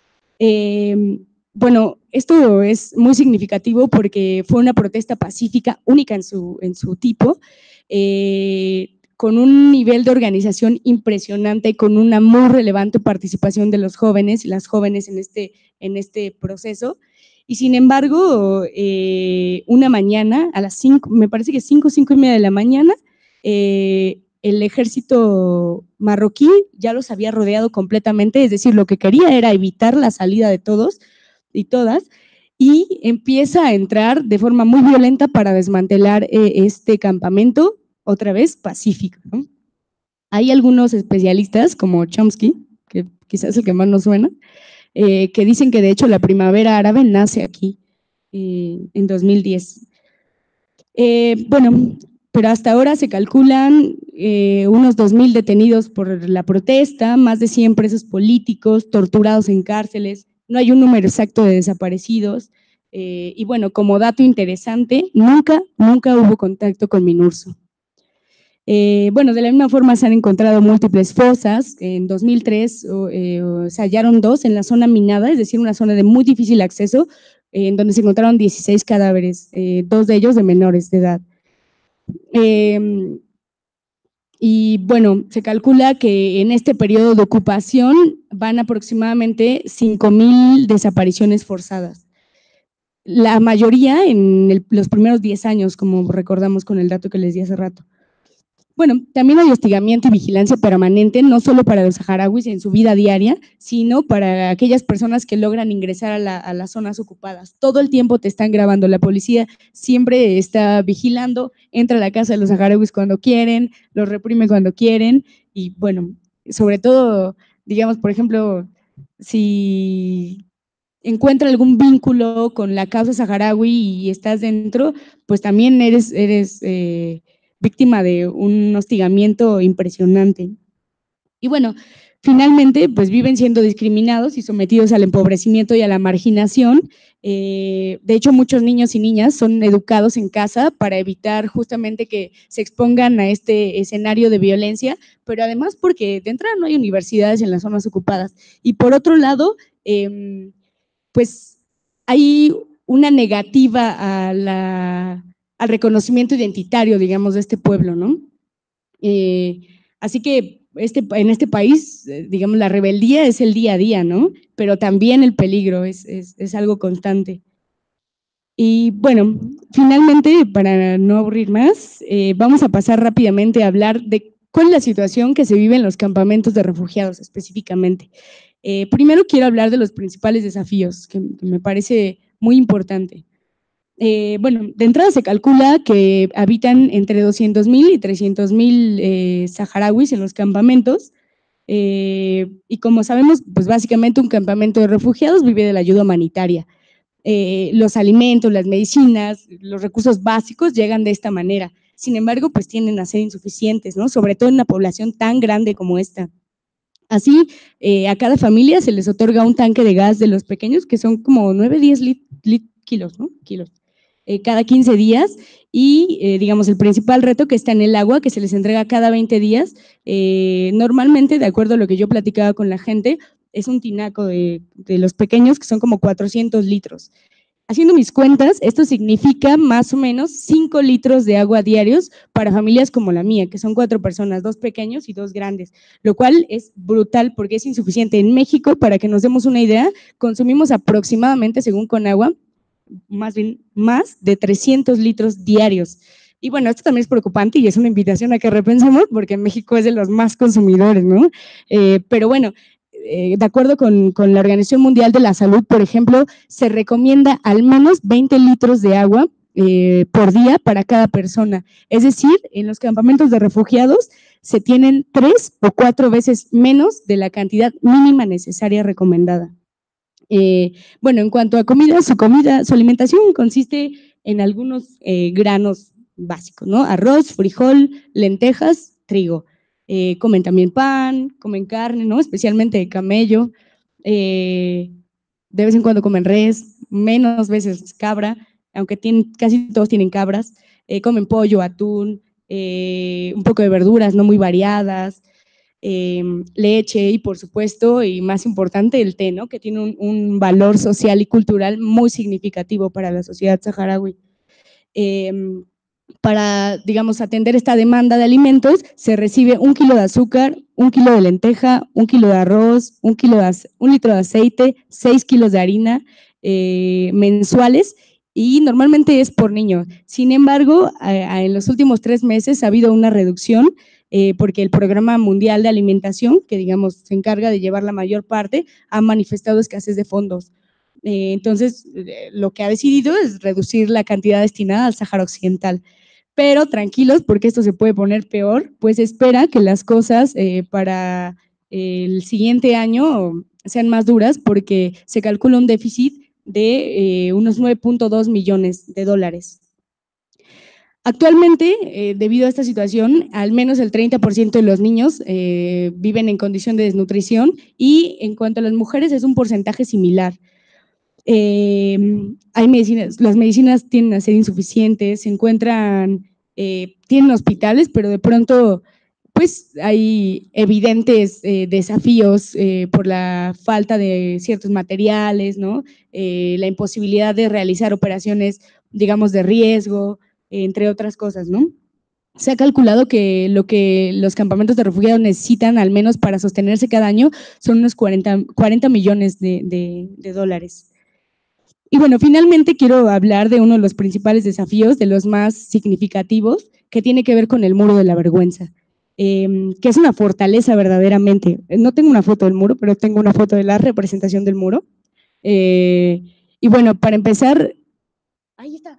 Eh, bueno, esto es muy significativo porque fue una protesta pacífica única en su, en su tipo, eh, con un nivel de organización impresionante, con una muy relevante participación de los jóvenes y las jóvenes en este, en este proceso. Y sin embargo, eh, una mañana, a las cinco, me parece que cinco, cinco y media de la mañana, eh, el ejército marroquí ya los había rodeado completamente, es decir, lo que quería era evitar la salida de todos y todas, y empieza a entrar de forma muy violenta para desmantelar eh, este campamento, otra vez pacífico, ¿no? Hay algunos especialistas, como Chomsky, que quizás es el que más nos suena, eh, que dicen que de hecho la primavera árabe nace aquí, eh, en dos mil diez. Eh, bueno, pero hasta ahora se calculan eh, unos dos mil detenidos por la protesta, más de cien presos políticos, torturados en cárceles, no hay un número exacto de desaparecidos, eh, y bueno, como dato interesante, nunca, nunca hubo contacto con MINURSO. Eh, bueno, de la misma forma se han encontrado múltiples fosas. En dos mil tres eh, se hallaron dos en la zona minada, es decir, una zona de muy difícil acceso, eh, en donde se encontraron dieciséis cadáveres, eh, dos de ellos de menores de edad. Eh, y bueno, se calcula que en este periodo de ocupación van aproximadamente cinco mil desapariciones forzadas. La mayoría en el, los primeros diez años, como recordamos con el dato que les di hace rato. Bueno, también hay hostigamiento y vigilancia permanente, no solo para los saharauis en su vida diaria, sino para aquellas personas que logran ingresar a, la, a las zonas ocupadas. Todo el tiempo te están grabando, la policía siempre está vigilando, entra a la casa de los saharauis cuando quieren, los reprime cuando quieren y bueno, sobre todo, digamos, por ejemplo, si encuentra algún vínculo con la causa saharaui y estás dentro, pues también eres, eres eh, víctima de un hostigamiento impresionante. Y bueno, finalmente, pues viven siendo discriminados y sometidos al empobrecimiento y a la marginación. Eh, de hecho, muchos niños y niñas son educados en casa para evitar justamente que se expongan a este escenario de violencia, pero además porque de entrada no hay universidades en las zonas ocupadas. Y por otro lado, eh, pues hay una negativa a la, al reconocimiento identitario, digamos, de este pueblo, ¿no? Eh, así que este, en este país, eh, digamos, la rebeldía es el día a día, ¿no? Pero también el peligro es, es, es algo constante. Y bueno, finalmente, para no aburrir más, eh, vamos a pasar rápidamente a hablar de cuál es la situación que se vive en los campamentos de refugiados específicamente. Eh, primero quiero hablar de los principales desafíos, que, que me parece muy importante. Eh, bueno, de entrada se calcula que habitan entre doscientos mil y trescientos mil eh, saharauis en los campamentos, eh, y como sabemos, pues básicamente un campamento de refugiados vive de la ayuda humanitaria. Eh, los alimentos, las medicinas, los recursos básicos llegan de esta manera. Sin embargo, pues tienden a ser insuficientes, ¿no? Sobre todo en una población tan grande como esta. Así, eh, a cada familia se les otorga un tanque de gas de los pequeños, que son como nueve, diez kilos, ¿no? Kilos. Eh, cada quince días y eh, digamos el principal reto que está en el agua, que se les entrega cada veinte días, eh, normalmente de acuerdo a lo que yo platicaba con la gente, es un tinaco de, de los pequeños que son como cuatrocientos litros. Haciendo mis cuentas, esto significa más o menos cinco litros de agua diarios para familias como la mía, que son cuatro personas, dos pequeños y dos grandes, lo cual es brutal porque es insuficiente. En México, para que nos demos una idea, consumimos aproximadamente, según Conagua, más bien más de trescientos litros diarios. Y bueno, esto también es preocupante y es una invitación a que repensemos porque México es de los más consumidores, ¿no? Eh, pero bueno, eh, de acuerdo con, con la Organización Mundial de la Salud, por ejemplo, se recomienda al menos veinte litros de agua eh, por día para cada persona. Es decir, en los campamentos de refugiados se tienen tres o cuatro veces menos de la cantidad mínima necesaria recomendada. Eh, bueno, en cuanto a comida, su comida, su alimentación consiste en algunos eh, granos básicos, ¿no? Arroz, frijol, lentejas, trigo. Eh, comen también pan, comen carne, ¿no? Especialmente de camello. Eh, de vez en cuando comen res, menos veces cabra. aunque tienen, casi todos tienen cabras, eh, comen pollo, atún, eh, un poco de verduras no muy variadas, eh, leche y por supuesto, y más importante, el té, ¿no? Que tiene un, un valor social y cultural muy significativo para la sociedad saharaui. Eh, para, digamos, atender esta demanda de alimentos, se recibe un kilo de azúcar, un kilo de lenteja, un kilo de arroz, un, kilo de, un litro de aceite, seis kilos de harina eh, mensuales, y normalmente es por niño. Sin embargo, a, a, en los últimos tres meses ha habido una reducción eh, porque el Programa Mundial de Alimentación, que digamos se encarga de llevar la mayor parte, ha manifestado escasez de fondos. Eh, entonces, eh, lo que ha decidido es reducir la cantidad destinada al Sáhara Occidental. Pero tranquilos, porque esto se puede poner peor, pues espera que las cosas eh, para el siguiente año sean más duras, porque se calcula un déficit de eh, unos nueve punto dos millones de dólares. Actualmente, eh, debido a esta situación, al menos el treinta por ciento de los niños eh, viven en condición de desnutrición, y en cuanto a las mujeres es un porcentaje similar. Eh, hay medicinas, las medicinas tienden a ser insuficientes, se encuentran, eh, tienen hospitales, pero de pronto pues hay evidentes eh, desafíos eh, por la falta de ciertos materiales, ¿no? Eh, la imposibilidad de realizar operaciones, digamos, de riesgo, entre otras cosas, ¿no? Se ha calculado que lo que los campamentos de refugiados necesitan, al menos para sostenerse cada año, son unos cuarenta, cuarenta millones de, de, de dólares. Y bueno, finalmente quiero hablar de uno de los principales desafíos, de los más significativos, que tiene que ver con el muro de la vergüenza, eh, que es una fortaleza verdaderamente. No tengo una foto del muro, pero tengo una foto de la representación del muro. Eh, y bueno, para empezar, ahí está.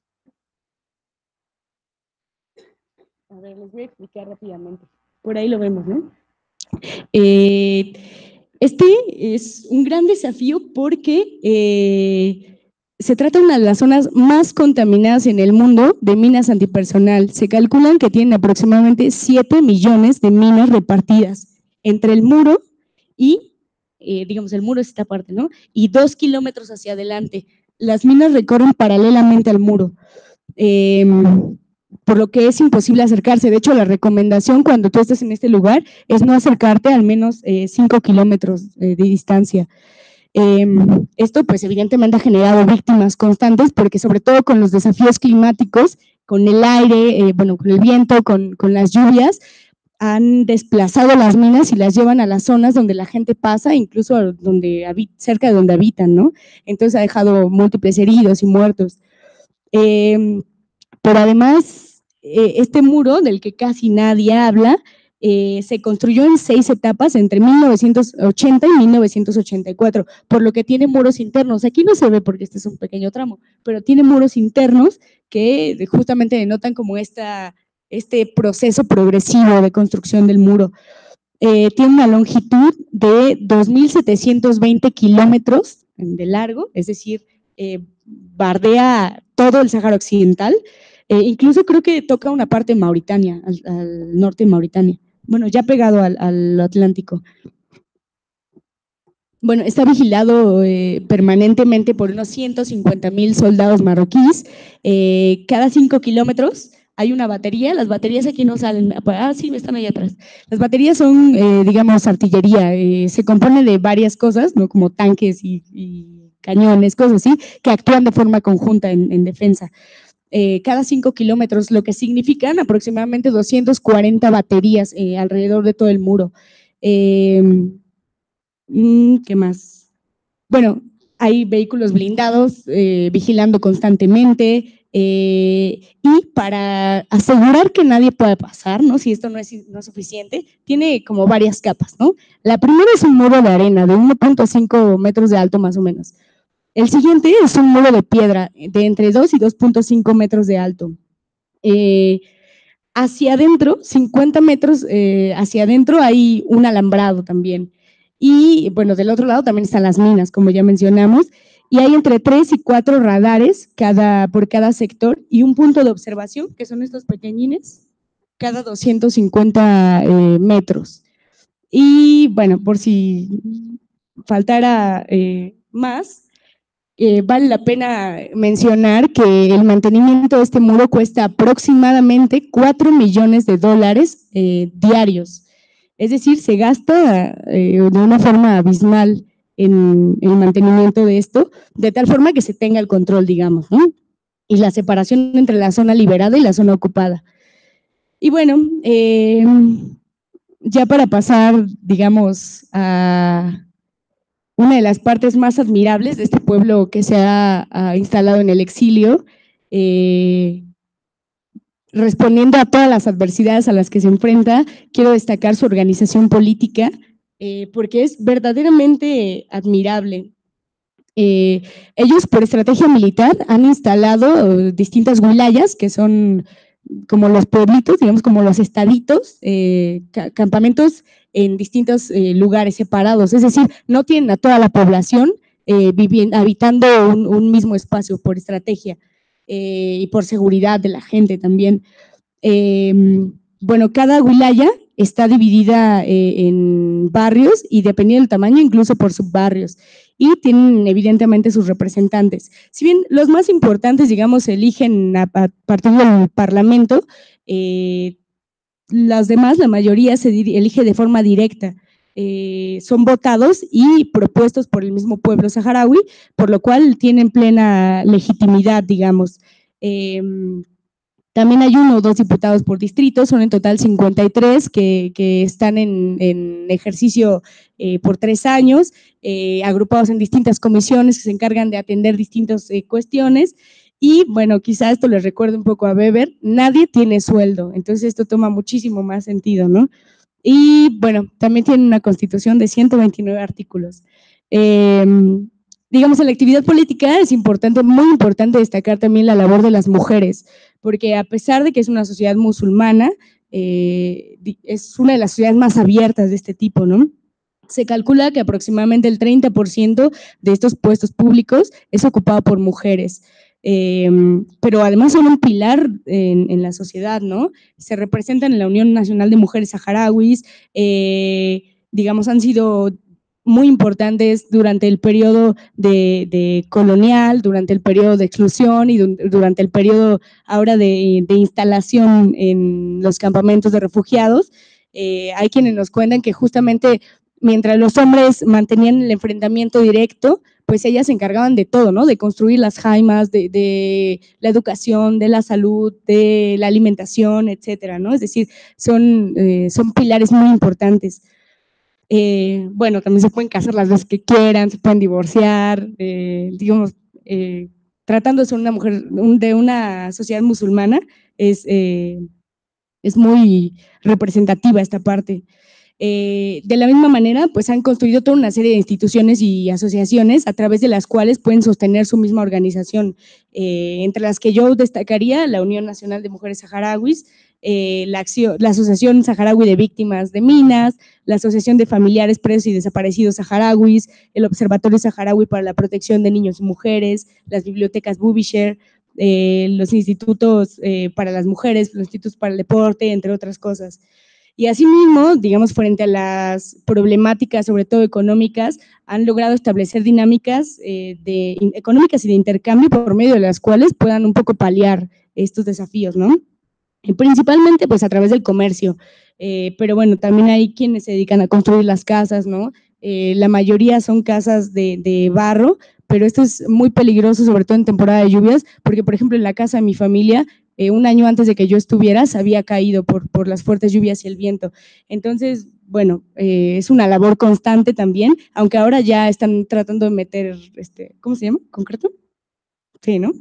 A ver, les voy a explicar rápidamente. Por ahí lo vemos, ¿no? Eh, este es un gran desafío porque eh, se trata de una de las zonas más contaminadas en el mundo de minas antipersonal. Se calculan que tienen aproximadamente siete millones de minas repartidas entre el muro y, eh, digamos, el muro es esta parte, ¿no? Y dos kilómetros hacia adelante. Las minas recorren paralelamente al muro. Eh, por lo que es imposible acercarse. De hecho, la recomendación cuando tú estés en este lugar es no acercarte al menos eh, cinco kilómetros eh, de distancia. Eh, esto pues evidentemente ha generado víctimas constantes, porque sobre todo con los desafíos climáticos, con el aire, eh, bueno, con el viento, con, con las lluvias, han desplazado las minas y las llevan a las zonas donde la gente pasa, incluso donde, cerca de donde habitan, ¿no? Entonces ha dejado múltiples heridos y muertos. Eh, pero además, eh, este muro del que casi nadie habla, eh, se construyó en seis etapas entre mil novecientos ochenta y mil novecientos ochenta y cuatro, por lo que tiene muros internos. Aquí no se ve porque este es un pequeño tramo, pero tiene muros internos que justamente denotan como esta, este proceso progresivo de construcción del muro. Eh, tiene una longitud de dos mil setecientos veinte kilómetros de largo, es decir, eh, bardea todo el Sáhara Occidental. Eh, incluso creo que toca una parte de Mauritania, al, al norte de Mauritania. Bueno, ya pegado al, al Atlántico. Bueno, está vigilado eh, permanentemente por unos ciento cincuenta mil soldados marroquíes. Eh, cada cinco kilómetros hay una batería. Las baterías aquí no salen. Ah, sí, están ahí atrás. Las baterías son, eh, digamos, artillería. Eh, se compone de varias cosas, ¿no? Como tanques y, y cañones, cosas así, que actúan de forma conjunta en, en defensa. Eh, cada cinco kilómetros, lo que significan aproximadamente doscientas cuarenta baterías eh, alrededor de todo el muro. Eh, ¿Qué más? Bueno, hay vehículos blindados eh, vigilando constantemente eh, y para asegurar que nadie pueda pasar, ¿no? Si esto no es, no es suficiente, tiene como varias capas, ¿no? La primera es un muro de arena de uno punto cinco metros de alto más o menos. El siguiente es un muro de piedra de entre dos y dos punto cinco metros de alto. Eh, hacia adentro, cincuenta metros eh, hacia adentro hay un alambrado también. Y bueno, del otro lado también están las minas, como ya mencionamos, y hay entre tres y cuatro radares cada, por cada sector y un punto de observación, que son estos pequeñines, cada doscientos cincuenta eh, metros. Y bueno, por si faltara eh, más, Eh, vale la pena mencionar que el mantenimiento de este muro cuesta aproximadamente cuatro millones de dólares eh, diarios. Es decir, se gasta eh, de una forma abismal en el mantenimiento de esto, de tal forma que se tenga el control, digamos, ¿no? Y la separación entre la zona liberada y la zona ocupada. Y bueno, eh, ya para pasar, digamos, a una de las partes más admirables de este pueblo que se ha, ha instalado en el exilio, eh, respondiendo a todas las adversidades a las que se enfrenta, quiero destacar su organización política, eh, porque es verdaderamente admirable. Eh, ellos, por estrategia militar, han instalado distintas wilayas, que son como los pueblitos, digamos como los estaditos, eh, campamentos en distintos eh, lugares separados, es decir, no tienen a toda la población eh, viviendo, habitando un, un mismo espacio por estrategia eh, y por seguridad de la gente también. Eh, bueno, cada wilaya está dividida eh, en barrios y dependiendo del tamaño, incluso por subbarrios, y tienen evidentemente sus representantes. Si bien los más importantes, digamos, se eligen a, a partir del parlamento, eh, las demás, la mayoría se elige de forma directa. Eh, son votados y propuestos por el mismo pueblo saharaui, por lo cual tienen plena legitimidad, digamos. Eh, También hay uno o dos diputados por distrito, son en total cincuenta y tres que, que están en, en ejercicio eh, por tres años, eh, agrupados en distintas comisiones que se encargan de atender distintas eh, cuestiones. Y bueno, quizá esto les recuerde un poco a Weber, nadie tiene sueldo, entonces esto toma muchísimo más sentido, ¿no? Y bueno, también tiene una constitución de ciento veintinueve artículos. Eh, digamos, en la actividad política es importante, muy importante destacar también la labor de las mujeres, porque a pesar de que es una sociedad musulmana, eh, es una de las sociedades más abiertas de este tipo, ¿no? Se calcula que aproximadamente el treinta por ciento de estos puestos públicos es ocupado por mujeres. Eh, pero además son un pilar en, en, la sociedad, ¿no? Se representan en la Unión Nacional de Mujeres Saharauis, eh, digamos, han sido muy importantes durante el periodo de, de colonial, durante el periodo de exclusión y durante el periodo ahora de, de instalación en los campamentos de refugiados. Eh, hay quienes nos cuentan que justamente mientras los hombres mantenían el enfrentamiento directo, pues ellas se encargaban de todo, ¿no? De construir las jaimas, de, de la educación, de la salud, de la alimentación, etcétera, ¿no? Es decir, son, eh, son pilares muy importantes. Eh, bueno, también se pueden casar las veces que quieran, se pueden divorciar, eh, digamos, eh, tratándose de una mujer, de una sociedad musulmana, es, eh, es muy representativa esta parte. Eh, de la misma manera, pues han construido toda una serie de instituciones y asociaciones a través de las cuales pueden sostener su misma organización, eh, entre las que yo destacaría la Unión Nacional de Mujeres Saharauis, eh, la, acción, la Asociación Saharaui de Víctimas de Minas, la Asociación de Familiares Presos y Desaparecidos Saharauis, el Observatorio Saharaui para la Protección de Niños y Mujeres, las bibliotecas Bubisher, eh, los institutos eh, para las mujeres, los institutos para el deporte, entre otras cosas. Y asimismo, digamos, frente a las problemáticas, sobre todo económicas, han logrado establecer dinámicas eh, de, económicas y de intercambio por medio de las cuales puedan un poco paliar estos desafíos, ¿no? Y principalmente, pues, a través del comercio. Eh, pero bueno, también hay quienes se dedican a construir las casas, ¿no? Eh, la mayoría son casas de, de barro, pero esto es muy peligroso, sobre todo en temporada de lluvias, porque, por ejemplo, en la casa de mi familia, Eh, un año antes de que yo estuviera, se había caído por, por las fuertes lluvias y el viento. Entonces, bueno, eh, es una labor constante también, aunque ahora ya están tratando de meter, este, ¿cómo se llama? ¿Concreto? Sí, ¿no?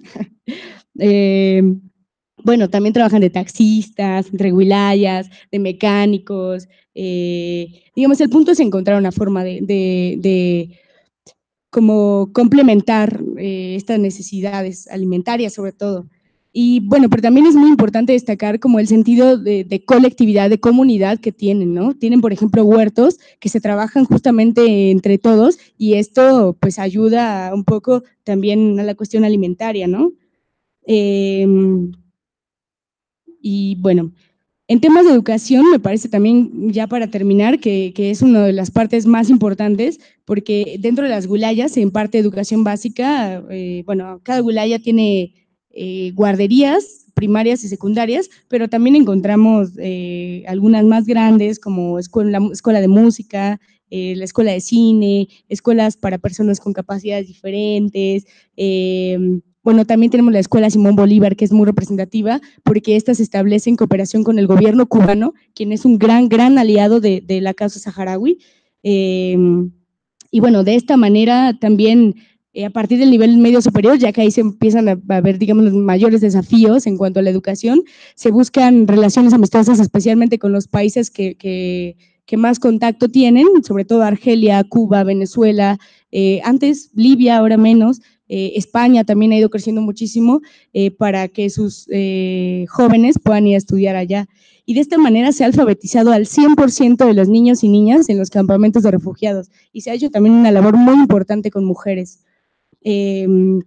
eh, bueno, también trabajan de taxistas, entre wilayas, de mecánicos. Eh, digamos, el punto es encontrar una forma de, de, de como complementar eh, estas necesidades alimentarias, sobre todo. Y bueno, pero también es muy importante destacar como el sentido de, de colectividad, de comunidad que tienen, ¿no? Tienen, por ejemplo, huertos que se trabajan justamente entre todos y esto pues ayuda un poco también a la cuestión alimentaria, ¿no? Eh, y bueno, En temas de educación, me parece también, ya para terminar, que, que es una de las partes más importantes, porque dentro de las wilayas se imparte educación básica. Eh, bueno, cada wilaya tiene eh, guarderías primarias y secundarias, pero también encontramos eh, algunas más grandes, como escuela, escuela de música, eh, la escuela de cine, escuelas para personas con capacidades diferentes. Eh, bueno, también tenemos la escuela Simón Bolívar, que es muy representativa, porque esta se establece en cooperación con el gobierno cubano, quien es un gran, gran aliado de, de la causa saharaui. Eh, y bueno, de esta manera también, eh, a partir del nivel medio superior, ya que ahí se empiezan a, a ver, digamos, los mayores desafíos en cuanto a la educación, se buscan relaciones amistosas, especialmente con los países que, que, que más contacto tienen, sobre todo Argelia, Cuba, Venezuela, eh, antes Libia, ahora menos. Eh, España también ha ido creciendo muchísimo eh, para que sus eh, jóvenes puedan ir a estudiar allá. Y de esta manera se ha alfabetizado al cien por ciento de los niños y niñas en los campamentos de refugiados. Y se ha hecho también una labor muy importante con mujeres. Eh,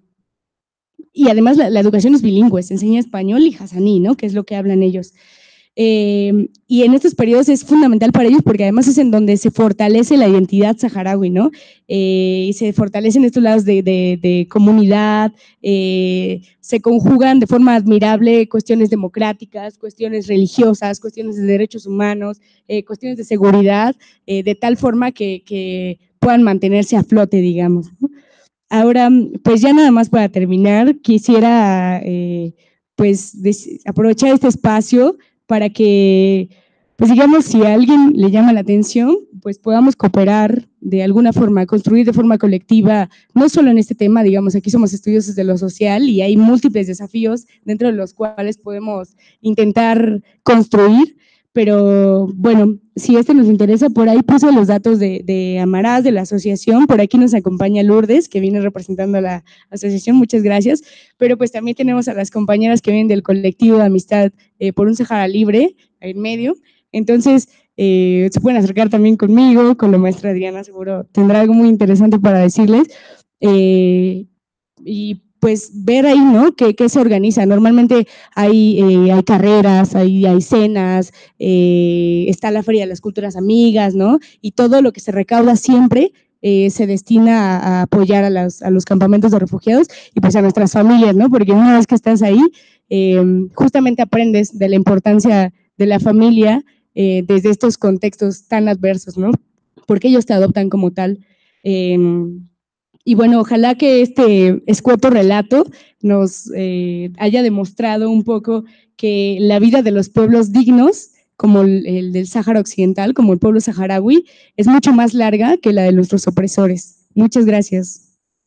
y además la, la educación es bilingüe, se enseña español y hazaní, ¿no? Que es lo que hablan ellos. Eh, y en estos periodos es fundamental para ellos porque además es en donde se fortalece la identidad saharaui, ¿no? Eh, y se fortalecen estos lados de, de, de comunidad, eh, se conjugan de forma admirable cuestiones democráticas, cuestiones religiosas, cuestiones de derechos humanos, eh, cuestiones de seguridad, eh, de tal forma que, que puedan mantenerse a flote, digamos, ¿no? Ahora, pues ya nada más para terminar, quisiera eh, pues aprovechar este espacio para que, pues digamos, si a alguien le llama la atención, pues podamos cooperar de alguna forma, construir de forma colectiva, no solo en este tema, digamos, aquí somos estudiosos de lo social y hay múltiples desafíos dentro de los cuales podemos intentar construir, pero bueno, si este nos interesa, por ahí puse los datos de, de Amarás, de la asociación, por aquí nos acompaña Lourdes, que viene representando a la asociación, muchas gracias, pero pues también tenemos a las compañeras que vienen del colectivo de amistad eh, por un Sahara Libre, en medio, entonces eh, se pueden acercar también conmigo, con la maestra Adriana, seguro tendrá algo muy interesante para decirles, eh, y pues ver ahí, ¿no? ¿Qué, qué se organiza? Normalmente hay, eh, hay carreras, hay, hay cenas, eh, está la Feria de las Culturas Amigas, ¿no? Y todo lo que se recauda siempre eh, se destina a, a apoyar a, las, a los campamentos de refugiados y pues a nuestras familias, ¿no? Porque una vez que estás ahí, eh, justamente aprendes de la importancia de la familia eh, desde estos contextos tan adversos, ¿no? Porque ellos te adoptan como tal. Eh, Y bueno, ojalá que este escueto relato nos eh, haya demostrado un poco que la vida de los pueblos dignos, como el, el del Sáhara Occidental, como el pueblo saharaui, es mucho más larga que la de nuestros opresores. Muchas gracias.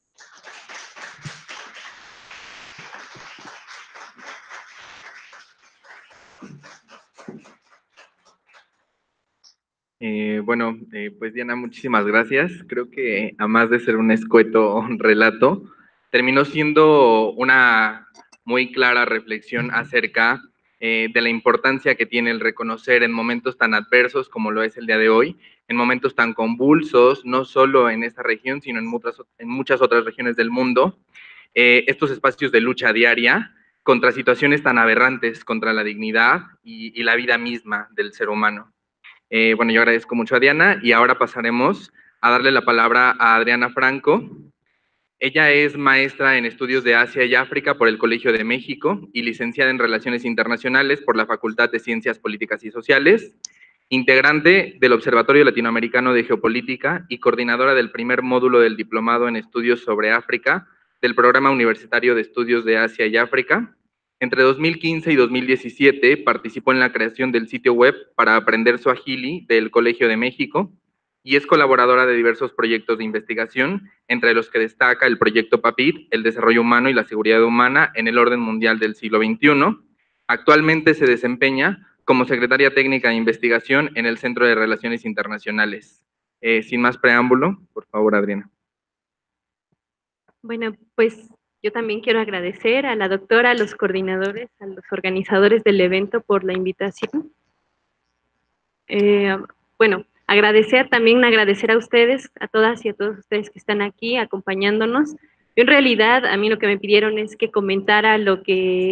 Eh, bueno, eh, pues Diana, muchísimas gracias. Creo que a más de ser un escueto relato, terminó siendo una muy clara reflexión acerca eh, de la importancia que tiene el reconocer en momentos tan adversos como lo es el día de hoy, en momentos tan convulsos, no solo en esta región, sino en muchas, en muchas otras regiones del mundo, eh, estos espacios de lucha diaria contra situaciones tan aberrantes, contra la dignidad y, y la vida misma del ser humano. Eh, bueno, yo agradezco mucho a Diana y ahora pasaremos a darle la palabra a Adriana Franco. Ella es maestra en estudios de Asia y África por el Colegio de México y licenciada en Relaciones Internacionales por la Facultad de Ciencias Políticas y Sociales, integrante del Observatorio Latinoamericano de Geopolítica y coordinadora del primer módulo del Diplomado en Estudios sobre África del Programa Universitario de Estudios de Asia y África. Entre dos mil quince y dos mil diecisiete participó en la creación del sitio web para aprender Swahili del Colegio de México y es colaboradora de diversos proyectos de investigación, entre los que destaca el proyecto PAPIT, el desarrollo humano y la seguridad humana en el orden mundial del siglo veintiuno. Actualmente se desempeña como secretaria técnica de investigación en el Centro de Relaciones Internacionales. Eh, sin más preámbulo, por favor, Adriana. Bueno, pues yo también quiero agradecer a la doctora, a los coordinadores, a los organizadores del evento por la invitación. Eh, bueno, agradecer también, agradecer a ustedes, a todas y a todos ustedes que están aquí acompañándonos. Yo en realidad, a mí lo que me pidieron es que comentara lo que,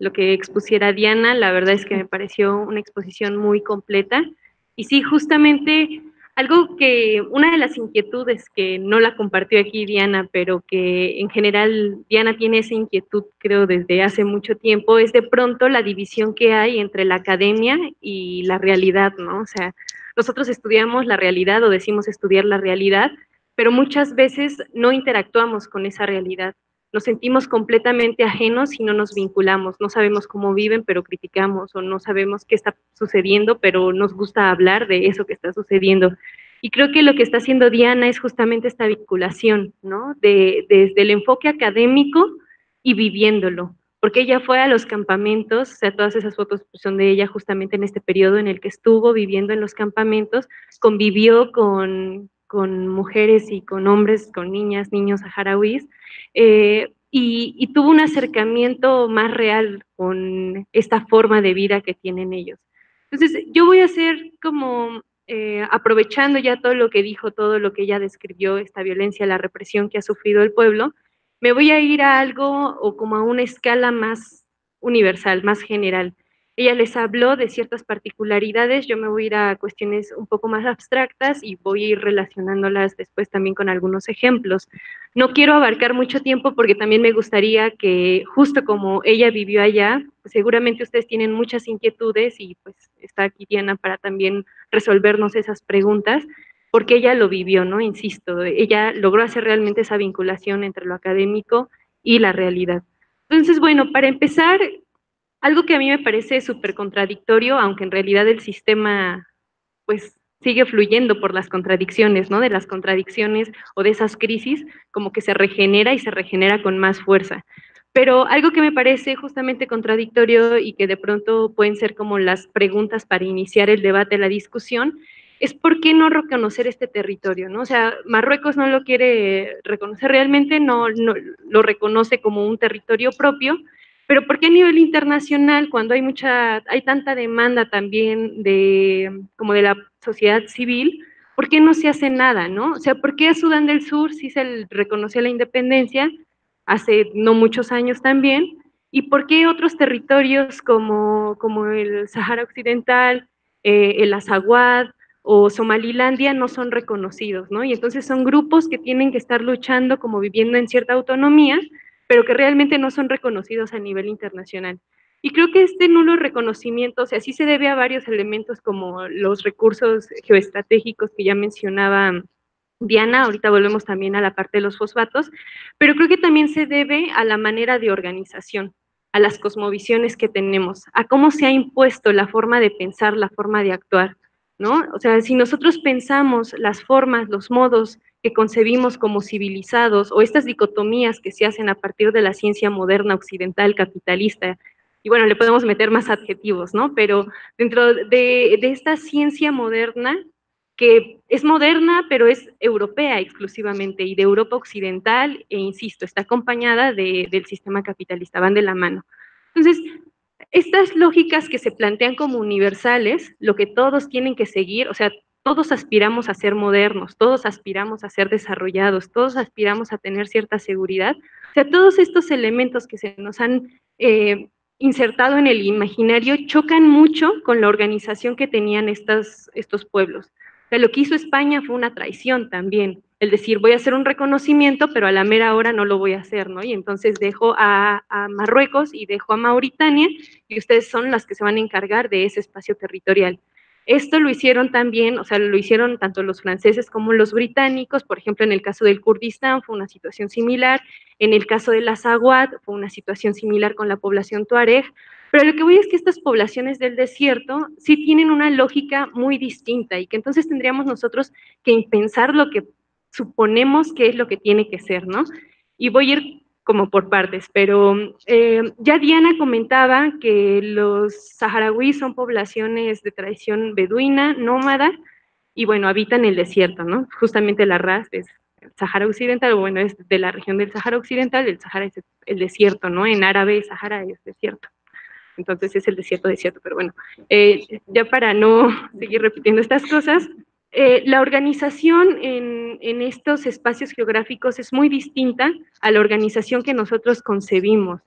lo que expusiera Diana, la verdad es que me pareció una exposición muy completa. Y sí, justamente algo que, una de las inquietudes que no la compartió aquí Diana, pero que en general Diana tiene esa inquietud, creo, desde hace mucho tiempo, es de pronto la división que hay entre la academia y la realidad, ¿no? O sea, nosotros estudiamos la realidad o decimos estudiar la realidad, pero muchas veces no interactuamos con esa realidad. Nos sentimos completamente ajenos y no nos vinculamos, no sabemos cómo viven, pero criticamos, o no sabemos qué está sucediendo, pero nos gusta hablar de eso que está sucediendo. Y creo que lo que está haciendo Diana es justamente esta vinculación, ¿no? De, desde el enfoque académico y viviéndolo, porque ella fue a los campamentos, o sea, todas esas fotos son de ella justamente en este periodo en el que estuvo viviendo en los campamentos, convivió con, con mujeres y con hombres, con niñas, niños saharauis, eh, y, y tuvo un acercamiento más real con esta forma de vida que tienen ellos. Entonces, yo voy a hacer como, eh, aprovechando ya todo lo que dijo, todo lo que ella describió, esta violencia, la represión que ha sufrido el pueblo, me voy a ir a algo o como a una escala más universal, más general. Ella les habló de ciertas particularidades, yo me voy a ir a cuestiones un poco más abstractas y voy a ir relacionándolas después también con algunos ejemplos. No quiero abarcar mucho tiempo porque también me gustaría que, justo como ella vivió allá, pues seguramente ustedes tienen muchas inquietudes y pues está aquí Diana para también resolvernos esas preguntas, porque ella lo vivió, ¿no? Insisto, ella logró hacer realmente esa vinculación entre lo académico y la realidad. Entonces, bueno, para empezar, algo que a mí me parece súper contradictorio, aunque en realidad el sistema, pues, sigue fluyendo por las contradicciones, ¿no? De las contradicciones o de esas crisis, como que se regenera y se regenera con más fuerza. Pero algo que me parece justamente contradictorio y que de pronto pueden ser como las preguntas para iniciar el debate, la discusión, es por qué no reconocer este territorio, ¿no? O sea, Marruecos no lo quiere reconocer realmente, no, no lo reconoce como un territorio propio, pero ¿por qué a nivel internacional, cuando hay mucha, hay tanta demanda también de, como de la sociedad civil, ¿por qué no se hace nada, no? O sea, ¿por qué a Sudán del Sur sí se reconoció la independencia hace no muchos años también? ¿Y por qué otros territorios como, como el Sahara Occidental, eh, el Azawad o Somalilandia no son reconocidos, ¿no? Y entonces son grupos que tienen que estar luchando como viviendo en cierta autonomía, pero que realmente no son reconocidos a nivel internacional. Y creo que este nulo reconocimiento, o sea, sí se debe a varios elementos como los recursos geoestratégicos que ya mencionaba Diana, ahorita volvemos también a la parte de los fosfatos, pero creo que también se debe a la manera de organización, a las cosmovisiones que tenemos, a cómo se ha impuesto la forma de pensar, la forma de actuar, ¿no? O sea, si nosotros pensamos las formas, los modos que concebimos como civilizados o estas dicotomías que se hacen a partir de la ciencia moderna occidental capitalista, y bueno, le podemos meter más adjetivos, ¿no? Pero dentro de, de esta ciencia moderna, que es moderna, pero es europea exclusivamente y de Europa occidental, e insisto, está acompañada de, del sistema capitalista, van de la mano. Entonces, estas lógicas que se plantean como universales, lo que todos tienen que seguir, o sea, todos aspiramos a ser modernos, todos aspiramos a ser desarrollados, todos aspiramos a tener cierta seguridad, o sea, todos estos elementos que se nos han eh, insertado en el imaginario chocan mucho con la organización que tenían estas, estos pueblos. O sea, lo que hizo España fue una traición también, el decir, voy a hacer un reconocimiento, pero a la mera hora no lo voy a hacer, ¿no? Y entonces dejo a, a Marruecos y dejo a Mauritania, y ustedes son las que se van a encargar de ese espacio territorial. Esto lo hicieron también, o sea, lo hicieron tanto los franceses como los británicos, por ejemplo, en el caso del Kurdistán fue una situación similar, en el caso de la Azawad fue una situación similar con la población tuareg, pero lo que voy es que estas poblaciones del desierto sí tienen una lógica muy distinta y que entonces tendríamos nosotros que pensar lo que suponemos que es lo que tiene que ser, ¿no? Y voy a ir como por partes, pero eh, ya Diana comentaba que los saharauis son poblaciones de tradición beduina, nómada, y bueno, habitan el desierto, ¿no? Justamente la Ras es el Sahara Occidental, bueno, es de la región del Sahara Occidental, el Sahara es el desierto, ¿no? En árabe, Sahara es desierto. Entonces es el desierto, desierto, pero bueno, eh, ya para no seguir repitiendo estas cosas, eh, la organización en, en estos espacios geográficos es muy distinta a la organización que nosotros concebimos, ¿no?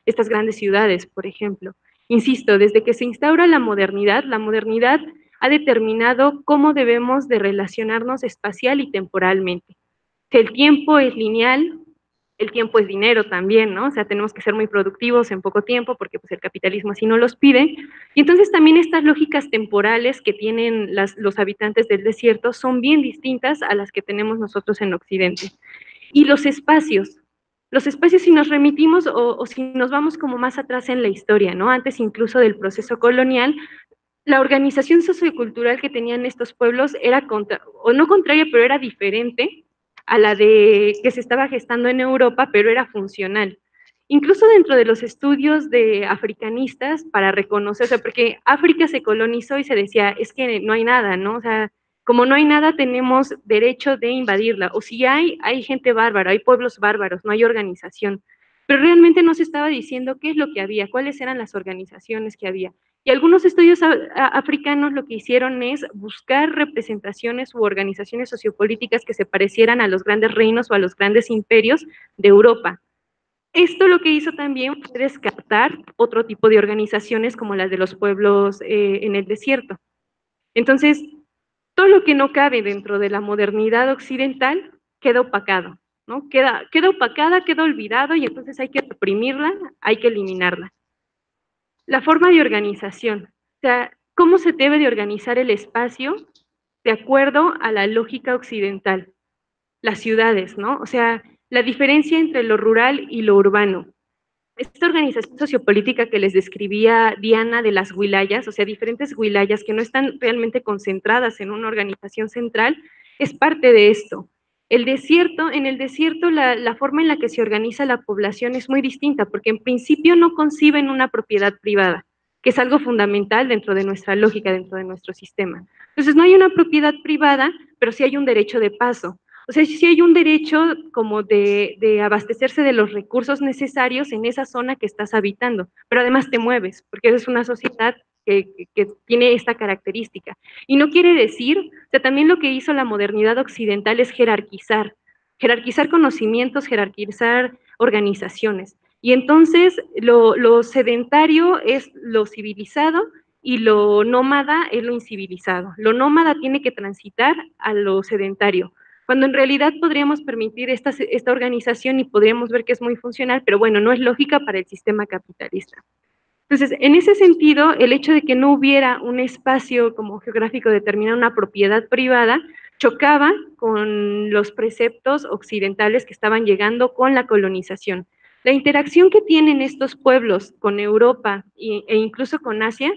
estas grandes ciudades, por ejemplo. Insisto, desde que se instaura la modernidad, la modernidad ha determinado cómo debemos de relacionarnos espacial y temporalmente. Si el tiempo es lineal, el tiempo es dinero también, ¿no? O sea, tenemos que ser muy productivos en poco tiempo porque pues, el capitalismo así no los pide. Y entonces también estas lógicas temporales que tienen las, los habitantes del desierto son bien distintas a las que tenemos nosotros en Occidente. Y los espacios, los espacios si nos remitimos o, o si nos vamos como más atrás en la historia, ¿no? Antes incluso del proceso colonial, la organización sociocultural que tenían estos pueblos era, contra, o no contraria, pero era diferente a la de que se estaba gestando en Europa, pero era funcional. Incluso dentro de los estudios de africanistas para reconocer, o sea, porque África se colonizó y se decía, es que no hay nada, ¿no? O sea, como no hay nada, tenemos derecho de invadirla. O si hay, hay gente bárbara, hay pueblos bárbaros, no hay organización. Pero realmente no se estaba diciendo qué es lo que había, cuáles eran las organizaciones que había. Y algunos estudios a, a, africanos lo que hicieron es buscar representaciones u organizaciones sociopolíticas que se parecieran a los grandes reinos o a los grandes imperios de Europa. Esto lo que hizo también fue descartar otro tipo de organizaciones como las de los pueblos eh, en el desierto. Entonces, todo lo que no cabe dentro de la modernidad occidental queda opacado, ¿no? Queda, queda opacada, queda olvidado y entonces hay que reprimirla, hay que eliminarla. La forma de organización, o sea, cómo se debe de organizar el espacio de acuerdo a la lógica occidental. Las ciudades, ¿no? O sea, la diferencia entre lo rural y lo urbano. Esta organización sociopolítica que les describía Diana de las wilayas, o sea, diferentes wilayas que no están realmente concentradas en una organización central, es parte de esto. El desierto, en el desierto la, la forma en la que se organiza la población es muy distinta, porque en principio no conciben una propiedad privada, que es algo fundamental dentro de nuestra lógica, dentro de nuestro sistema. Entonces no hay una propiedad privada, pero sí hay un derecho de paso. O sea, sí hay un derecho como de, de abastecerse de los recursos necesarios en esa zona que estás habitando, pero además te mueves, porque eres una sociedad que, que, que tiene esta característica. Y no quiere decir, o sea, también lo que hizo la modernidad occidental es jerarquizar, jerarquizar conocimientos, jerarquizar organizaciones. Y entonces lo, lo sedentario es lo civilizado y lo nómada es lo incivilizado. Lo nómada tiene que transitar a lo sedentario, cuando en realidad podríamos permitir esta, esta organización y podríamos ver que es muy funcional, pero bueno, no es lógica para el sistema capitalista. Entonces, en ese sentido, el hecho de que no hubiera un espacio como geográfico determinado, una propiedad privada, chocaba con los preceptos occidentales que estaban llegando con la colonización. La interacción que tienen estos pueblos con Europa e incluso con Asia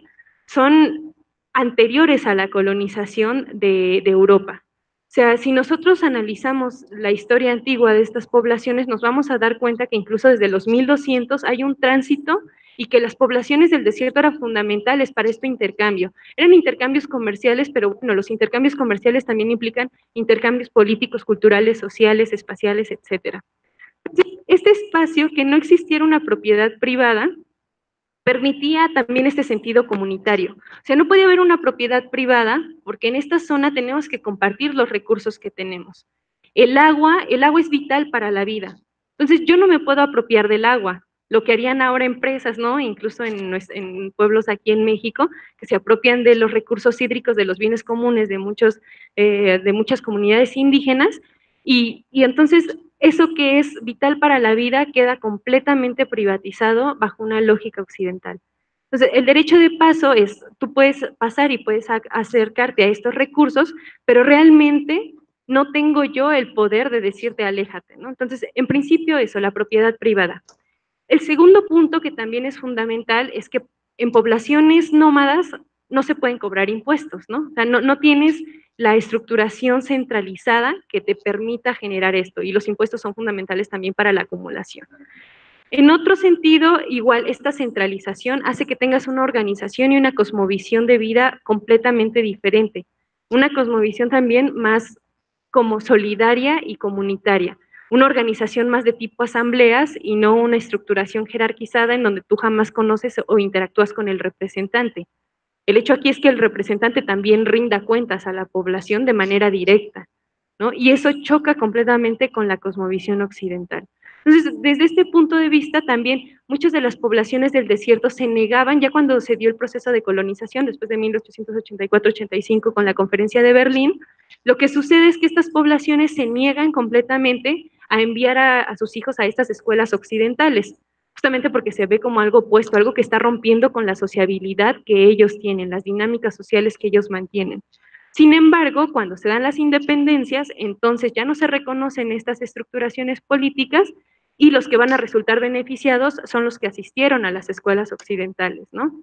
son anteriores a la colonización de, de Europa. O sea, si nosotros analizamos la historia antigua de estas poblaciones, nos vamos a dar cuenta que incluso desde los mil doscientos hay un tránsito y que las poblaciones del desierto eran fundamentales para este intercambio. Eran intercambios comerciales, pero bueno, los intercambios comerciales también implican intercambios políticos, culturales, sociales, espaciales, etcétera. Este espacio, que no existiera una propiedad privada, permitía también este sentido comunitario. O sea, no podía haber una propiedad privada porque en esta zona tenemos que compartir los recursos que tenemos. El agua, el agua es vital para la vida. Entonces, yo no me puedo apropiar del agua. Lo que harían ahora empresas, ¿no? Incluso en, en pueblos aquí en México, que se apropian de los recursos hídricos, de los bienes comunes de, muchos, eh, de muchas comunidades indígenas, y, y entonces eso que es vital para la vida queda completamente privatizado bajo una lógica occidental. Entonces, el derecho de paso es, tú puedes pasar y puedes acercarte a estos recursos, pero realmente no tengo yo el poder de decirte aléjate, ¿no? Entonces, en principio eso, la propiedad privada. El segundo punto que también es fundamental es que en poblaciones nómadas no se pueden cobrar impuestos, ¿no? O sea, no, no tienes la estructuración centralizada que te permita generar esto, y los impuestos son fundamentales también para la acumulación. En otro sentido, igual, esta centralización hace que tengas una organización y una cosmovisión de vida completamente diferente, una cosmovisión también más como solidaria y comunitaria, una organización más de tipo asambleas y no una estructuración jerarquizada en donde tú jamás conoces o interactúas con el representante. El hecho aquí es que el representante también rinda cuentas a la población de manera directa, ¿no? Y eso choca completamente con la cosmovisión occidental. Entonces, desde este punto de vista también muchas de las poblaciones del desierto se negaban ya cuando se dio el proceso de colonización, después de mil ochocientos ochenta y cuatro ochenta y cinco con la Conferencia de Berlín. Lo que sucede es que estas poblaciones se niegan completamente a enviar a, a sus hijos a estas escuelas occidentales, justamente porque se ve como algo opuesto, algo que está rompiendo con la sociabilidad que ellos tienen, las dinámicas sociales que ellos mantienen. Sin embargo, cuando se dan las independencias, entonces ya no se reconocen estas estructuraciones políticas y los que van a resultar beneficiados son los que asistieron a las escuelas occidentales, ¿no?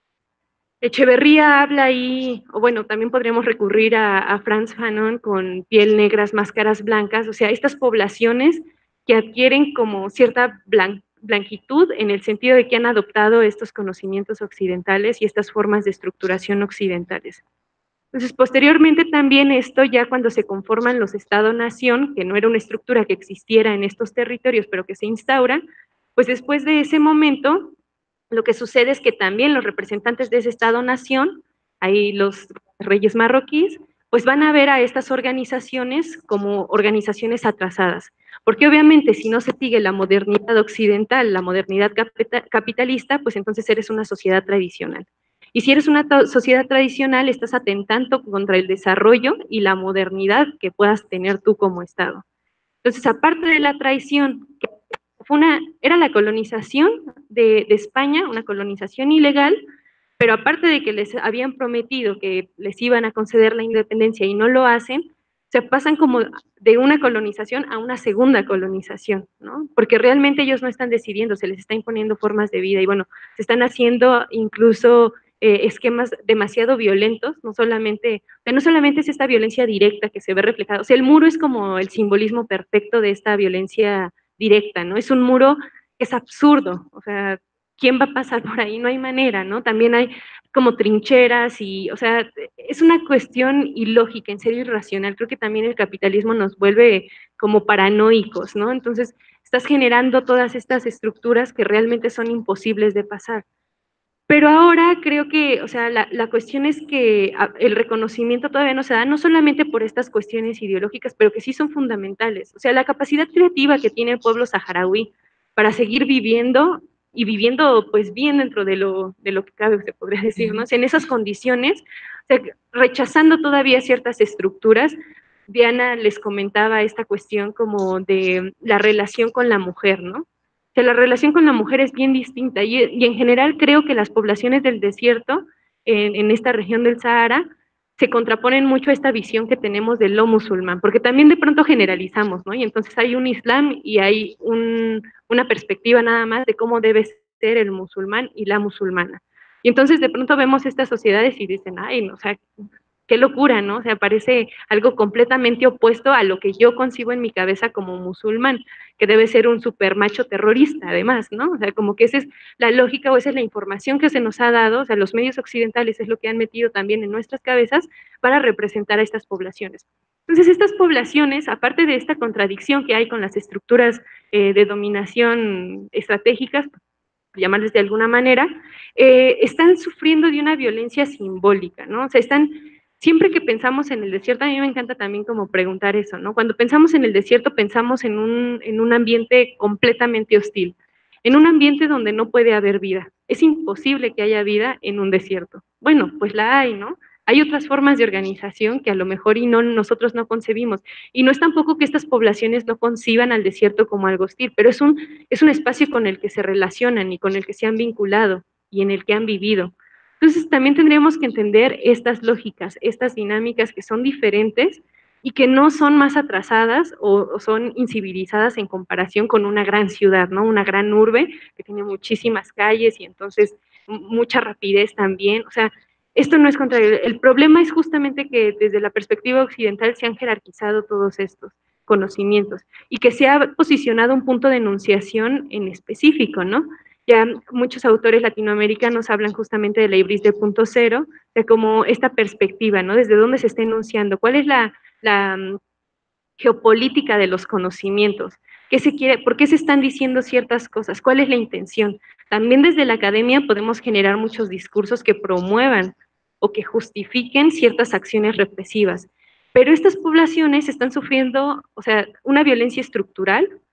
Echeverría habla ahí, o bueno, también podríamos recurrir a, a Frantz Fanon con Piel Negras, Máscaras Blancas, o sea, estas poblaciones que adquieren como cierta blan, blanquitud en el sentido de que han adoptado estos conocimientos occidentales y estas formas de estructuración occidentales. Entonces, posteriormente también esto, ya cuando se conforman los Estado-Nación, que no era una estructura que existiera en estos territorios, pero que se instaura, pues después de ese momento, lo que sucede es que también los representantes de ese Estado-Nación, ahí los reyes marroquíes, pues van a ver a estas organizaciones como organizaciones atrasadas, porque obviamente si no se sigue la modernidad occidental, la modernidad capitalista, pues entonces eres una sociedad tradicional. Y si eres una sociedad tradicional, estás atentando contra el desarrollo y la modernidad que puedas tener tú como Estado. Entonces, aparte de la traición, que fue una, era la colonización de, de España, una colonización ilegal, pero aparte de que les habían prometido que les iban a conceder la independencia y no lo hacen, se pasan como de una colonización a una segunda colonización, ¿no? Porque realmente ellos no están decidiendo, se les está imponiendo formas de vida y bueno, se están haciendo incluso eh, esquemas demasiado violentos, no solamente, no solamente es esta violencia directa que se ve reflejada, o sea, el muro es como el simbolismo perfecto de esta violencia directa, ¿no? Es un muro que es absurdo, o sea, ¿quién va a pasar por ahí? No hay manera, ¿no? También hay como trincheras y, o sea, es una cuestión ilógica, en serio irracional. Creo que también el capitalismo nos vuelve como paranoicos, ¿no? Entonces, estás generando todas estas estructuras que realmente son imposibles de pasar. Pero ahora creo que, o sea, la, la cuestión es que el reconocimiento todavía no se da, no solamente por estas cuestiones ideológicas, pero que sí son fundamentales. O sea, la capacidad creativa que tiene el pueblo saharaui para seguir viviendo y viviendo pues bien dentro de lo, de lo que cabe, se podría decir, ¿no? O sea, en esas condiciones, o sea, rechazando todavía ciertas estructuras. Diana les comentaba esta cuestión como de la relación con la mujer, ¿no? Que la relación con la mujer es bien distinta y, y en general creo que las poblaciones del desierto en, en esta región del Sahara se contraponen mucho a esta visión que tenemos del lo musulmán, porque también de pronto generalizamos, ¿no? Y entonces hay un islam y hay un, una perspectiva nada más de cómo debe ser el musulmán y la musulmana. Y entonces de pronto vemos estas sociedades y dicen, ay, no, o sea, qué locura, ¿no? O sea, parece algo completamente opuesto a lo que yo concibo en mi cabeza como musulmán, que debe ser un super macho terrorista, además, ¿no? O sea, como que esa es la lógica o esa es la información que se nos ha dado, o sea, los medios occidentales es lo que han metido también en nuestras cabezas para representar a estas poblaciones. Entonces, estas poblaciones, aparte de esta contradicción que hay con las estructuras eh, de dominación estratégicas, llamarles de alguna manera, eh, están sufriendo de una violencia simbólica, ¿no? O sea, están siempre que pensamos en el desierto, a mí me encanta también como preguntar eso, ¿no? Cuando pensamos en el desierto, pensamos en un, en un ambiente completamente hostil, en un ambiente donde no puede haber vida. Es imposible que haya vida en un desierto. Bueno, pues la hay, ¿no? Hay otras formas de organización que a lo mejor y no, nosotros no concebimos. Y no es tampoco que estas poblaciones no conciban al desierto como algo hostil, pero es un, es un espacio con el que se relacionan y con el que se han vinculado y en el que han vivido. Entonces también tendríamos que entender estas lógicas, estas dinámicas que son diferentes y que no son más atrasadas o, o son incivilizadas en comparación con una gran ciudad, ¿no? Una gran urbe que tiene muchísimas calles y entonces mucha rapidez también. O sea, esto no es contrario. El problema es justamente que desde la perspectiva occidental se han jerarquizado todos estos conocimientos y que se ha posicionado un punto de enunciación en específico, ¿no? Ya muchos autores latinoamericanos hablan justamente de la hibris de punto cero, de como esta perspectiva, ¿no? Desde dónde se está enunciando, cuál es la, la um, geopolítica de los conocimientos, ¿qué se quiere, por qué se están diciendo ciertas cosas, cuál es la intención. También desde la academia podemos generar muchos discursos que promuevan o que justifiquen ciertas acciones represivas, pero estas poblaciones están sufriendo, o sea, una violencia estructural,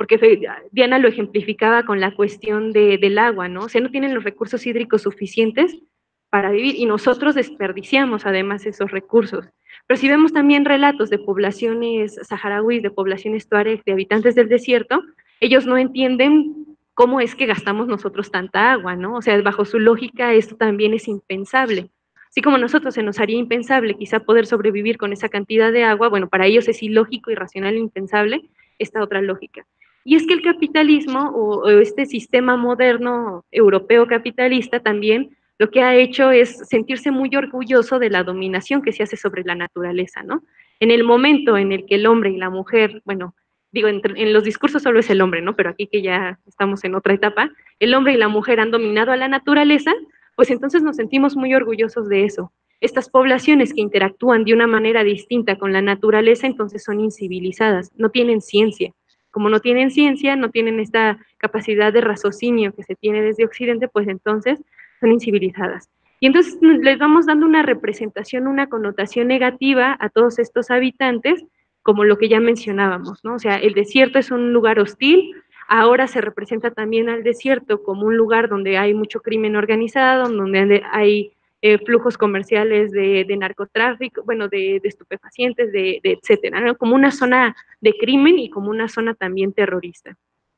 porque Diana lo ejemplificaba con la cuestión de, del agua, ¿no? O sea, no tienen los recursos hídricos suficientes para vivir y nosotros desperdiciamos además esos recursos. Pero si vemos también relatos de poblaciones saharauis, de poblaciones tuareg, de habitantes del desierto, ellos no entienden cómo es que gastamos nosotros tanta agua, ¿no? O sea, bajo su lógica esto también es impensable. Así como a nosotros se nos haría impensable quizá poder sobrevivir con esa cantidad de agua, bueno, para ellos es ilógico, irracional e impensable esta otra lógica. Y es que el capitalismo o, o este sistema moderno europeo capitalista también lo que ha hecho es sentirse muy orgulloso de la dominación que se hace sobre la naturaleza, ¿no? En el momento en el que el hombre y la mujer, bueno, digo, en, en los discursos solo es el hombre, ¿no? Pero aquí que ya estamos en otra etapa, el hombre y la mujer han dominado a la naturaleza, pues entonces nos sentimos muy orgullosos de eso. Estas poblaciones que interactúan de una manera distinta con la naturaleza, entonces son incivilizadas, no tienen ciencia. Como no tienen ciencia, no tienen esta capacidad de raciocinio que se tiene desde Occidente, pues entonces son incivilizadas. Y entonces les vamos dando una representación, una connotación negativa a todos estos habitantes, como lo que ya mencionábamos, ¿no? O sea, el desierto es un lugar hostil, ahora se representa también al desierto como un lugar donde hay mucho crimen organizado, donde hay eh, flujos comerciales de, de narcotráfico, bueno, de, de estupefacientes, de, de etcétera, ¿no? Como una zona de crimen y como una zona también terrorista.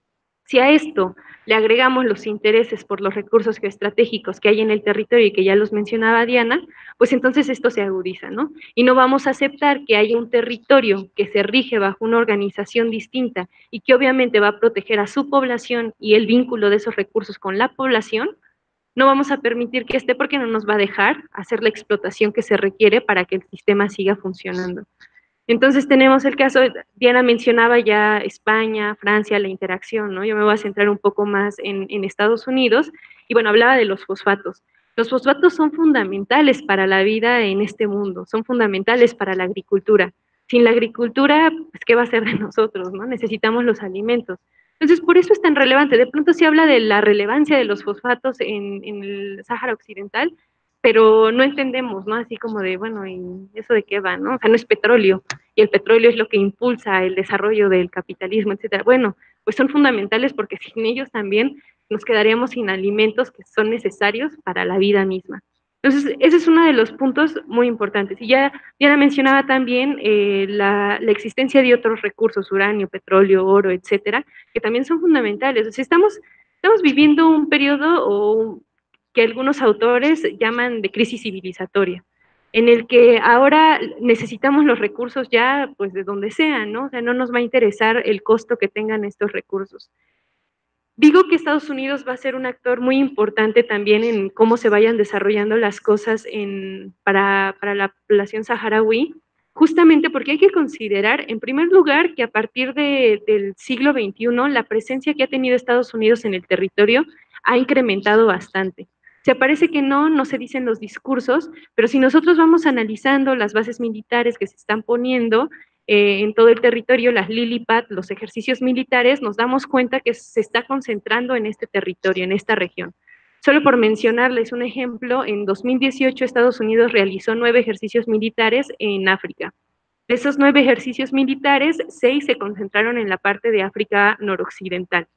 Si a esto le agregamos los intereses por los recursos geoestratégicos que hay en el territorio y que ya los mencionaba Diana, pues entonces esto se agudiza, ¿no? Y no vamos a aceptar que haya un territorio que se rige bajo una organización distinta y que obviamente va a proteger a su población y el vínculo de esos recursos con la población, no vamos a permitir que esté porque no nos va a dejar hacer la explotación que se requiere para que el sistema siga funcionando. Entonces tenemos el caso, Diana mencionaba ya España, Francia, la interacción, ¿no? Yo me voy a centrar un poco más en, en Estados Unidos, y bueno, hablaba de los fosfatos. Los fosfatos son fundamentales para la vida en este mundo, son fundamentales para la agricultura. Sin la agricultura, pues, ¿qué va a ser de nosotros, no? Necesitamos los alimentos. Entonces, por eso es tan relevante. De pronto se habla de la relevancia de los fosfatos en, en el Sáhara Occidental, pero no entendemos, ¿no? Así como de, bueno, ¿y eso de qué va, no? O sea, no es petróleo, y el petróleo es lo que impulsa el desarrollo del capitalismo, etcétera. Bueno, pues son fundamentales porque sin ellos también nos quedaríamos sin alimentos que son necesarios para la vida misma. Entonces, ese es uno de los puntos muy importantes. Y ya Diana mencionaba también eh, la, la existencia de otros recursos, uranio, petróleo, oro, etcétera, que también son fundamentales. O sea, estamos, estamos viviendo un periodo o que algunos autores llaman de crisis civilizatoria, en el que ahora necesitamos los recursos ya, pues, de donde sean, ¿no? O sea, no nos va a interesar el costo que tengan estos recursos. Digo que Estados Unidos va a ser un actor muy importante también en cómo se vayan desarrollando las cosas en, para, para la población saharaui, justamente porque hay que considerar, en primer lugar, que a partir de, del siglo veintiuno, la presencia que ha tenido Estados Unidos en el territorio ha incrementado bastante. Se parece que no, no se dicen los discursos, pero si nosotros vamos analizando las bases militares que se están poniendo eh, en todo el territorio, las Lilipad, los ejercicios militares, nos damos cuenta que se está concentrando en este territorio, en esta región. Solo por mencionarles un ejemplo, en dos mil dieciocho Estados Unidos realizó nueve ejercicios militares en África. De esos nueve ejercicios militares, seis se concentraron en la parte de África noroccidental.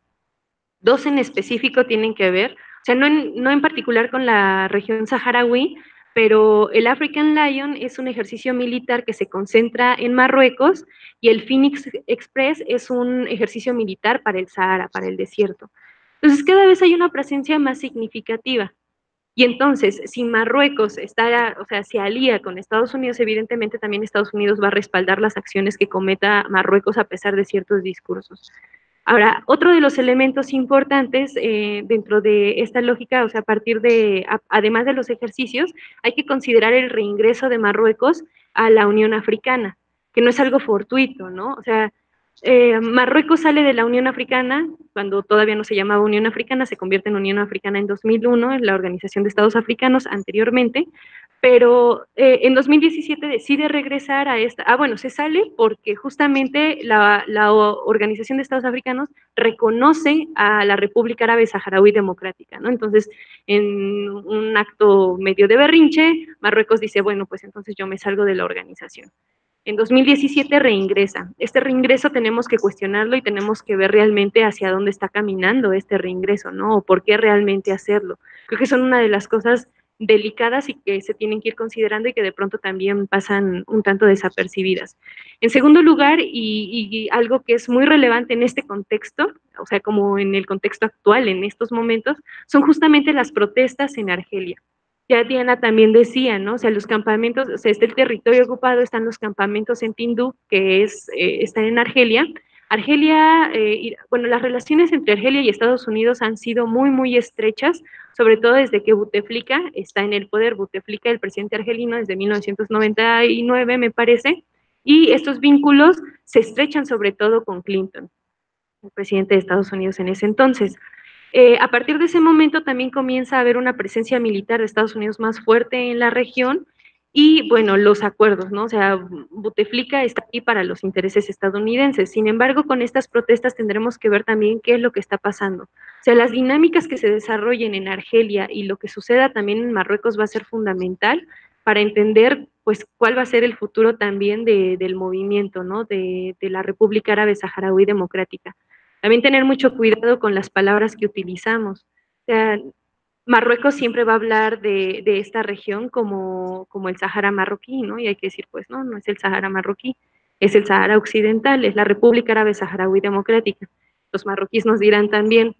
Dos en específico tienen que ver, o sea, no en, no en particular con la región saharaui, pero el African Lion es un ejercicio militar que se concentra en Marruecos y el Phoenix Express es un ejercicio militar para el Sahara, para el desierto. Entonces, cada vez hay una presencia más significativa. Y entonces, si Marruecos está, o sea, se alía con Estados Unidos, evidentemente también Estados Unidos va a respaldar las acciones que cometa Marruecos a pesar de ciertos discursos. Ahora, otro de los elementos importantes eh, dentro de esta lógica, o sea, a partir de, a, además de los ejercicios, hay que considerar el reingreso de Marruecos a la Unión Africana, que no es algo fortuito, ¿no? O sea, eh, Marruecos sale de la Unión Africana, cuando todavía no se llamaba Unión Africana, se convierte en Unión Africana en dos mil uno, en la Organización de Estados Africanos anteriormente, pero eh, en dos mil diecisiete decide regresar a esta, ah bueno, se sale porque justamente la, la Organización de Estados Africanos reconoce a la República Árabe Saharaui Democrática, ¿no? Entonces, en un acto medio de berrinche, Marruecos dice, bueno, pues entonces yo me salgo de la organización. En dos mil diecisiete reingresa. Este reingreso tenemos que cuestionarlo y tenemos que ver realmente hacia dónde está caminando este reingreso, ¿no? O por qué realmente hacerlo. Creo que son una de las cosas delicadas y que se tienen que ir considerando y que de pronto también pasan un tanto desapercibidas. En segundo lugar, y, y algo que es muy relevante en este contexto, o sea, como en el contexto actual, en estos momentos, son justamente las protestas en Argelia. Ya Diana también decía, ¿no? O sea, los campamentos, o sea, este el territorio ocupado, están los campamentos en Tinduf, que es, eh, están en Argelia. Argelia, eh, y, bueno, las relaciones entre Argelia y Estados Unidos han sido muy, muy estrechas, sobre todo desde que Bouteflika está en el poder. Bouteflika, el presidente argelino, desde mil novecientos noventa y nueve, me parece, y estos vínculos se estrechan sobre todo con Clinton, el presidente de Estados Unidos en ese entonces. Eh, a partir de ese momento también comienza a haber una presencia militar de Estados Unidos más fuerte en la región y, bueno, los acuerdos, ¿no? O sea, Bouteflika está aquí para los intereses estadounidenses. Sin embargo, con estas protestas tendremos que ver también qué es lo que está pasando. O sea, las dinámicas que se desarrollen en Argelia y lo que suceda también en Marruecos va a ser fundamental para entender, pues, cuál va a ser el futuro también de, del movimiento, ¿no? De, de la República Árabe Saharaui Democrática. También tener mucho cuidado con las palabras que utilizamos. O sea, Marruecos siempre va a hablar de, de esta región como, como el Sahara marroquí, ¿no? Y hay que decir, pues no, no es el Sahara marroquí, es el Sahara occidental, es la República Árabe Saharaui Democrática. Los marroquíes nos dirán también,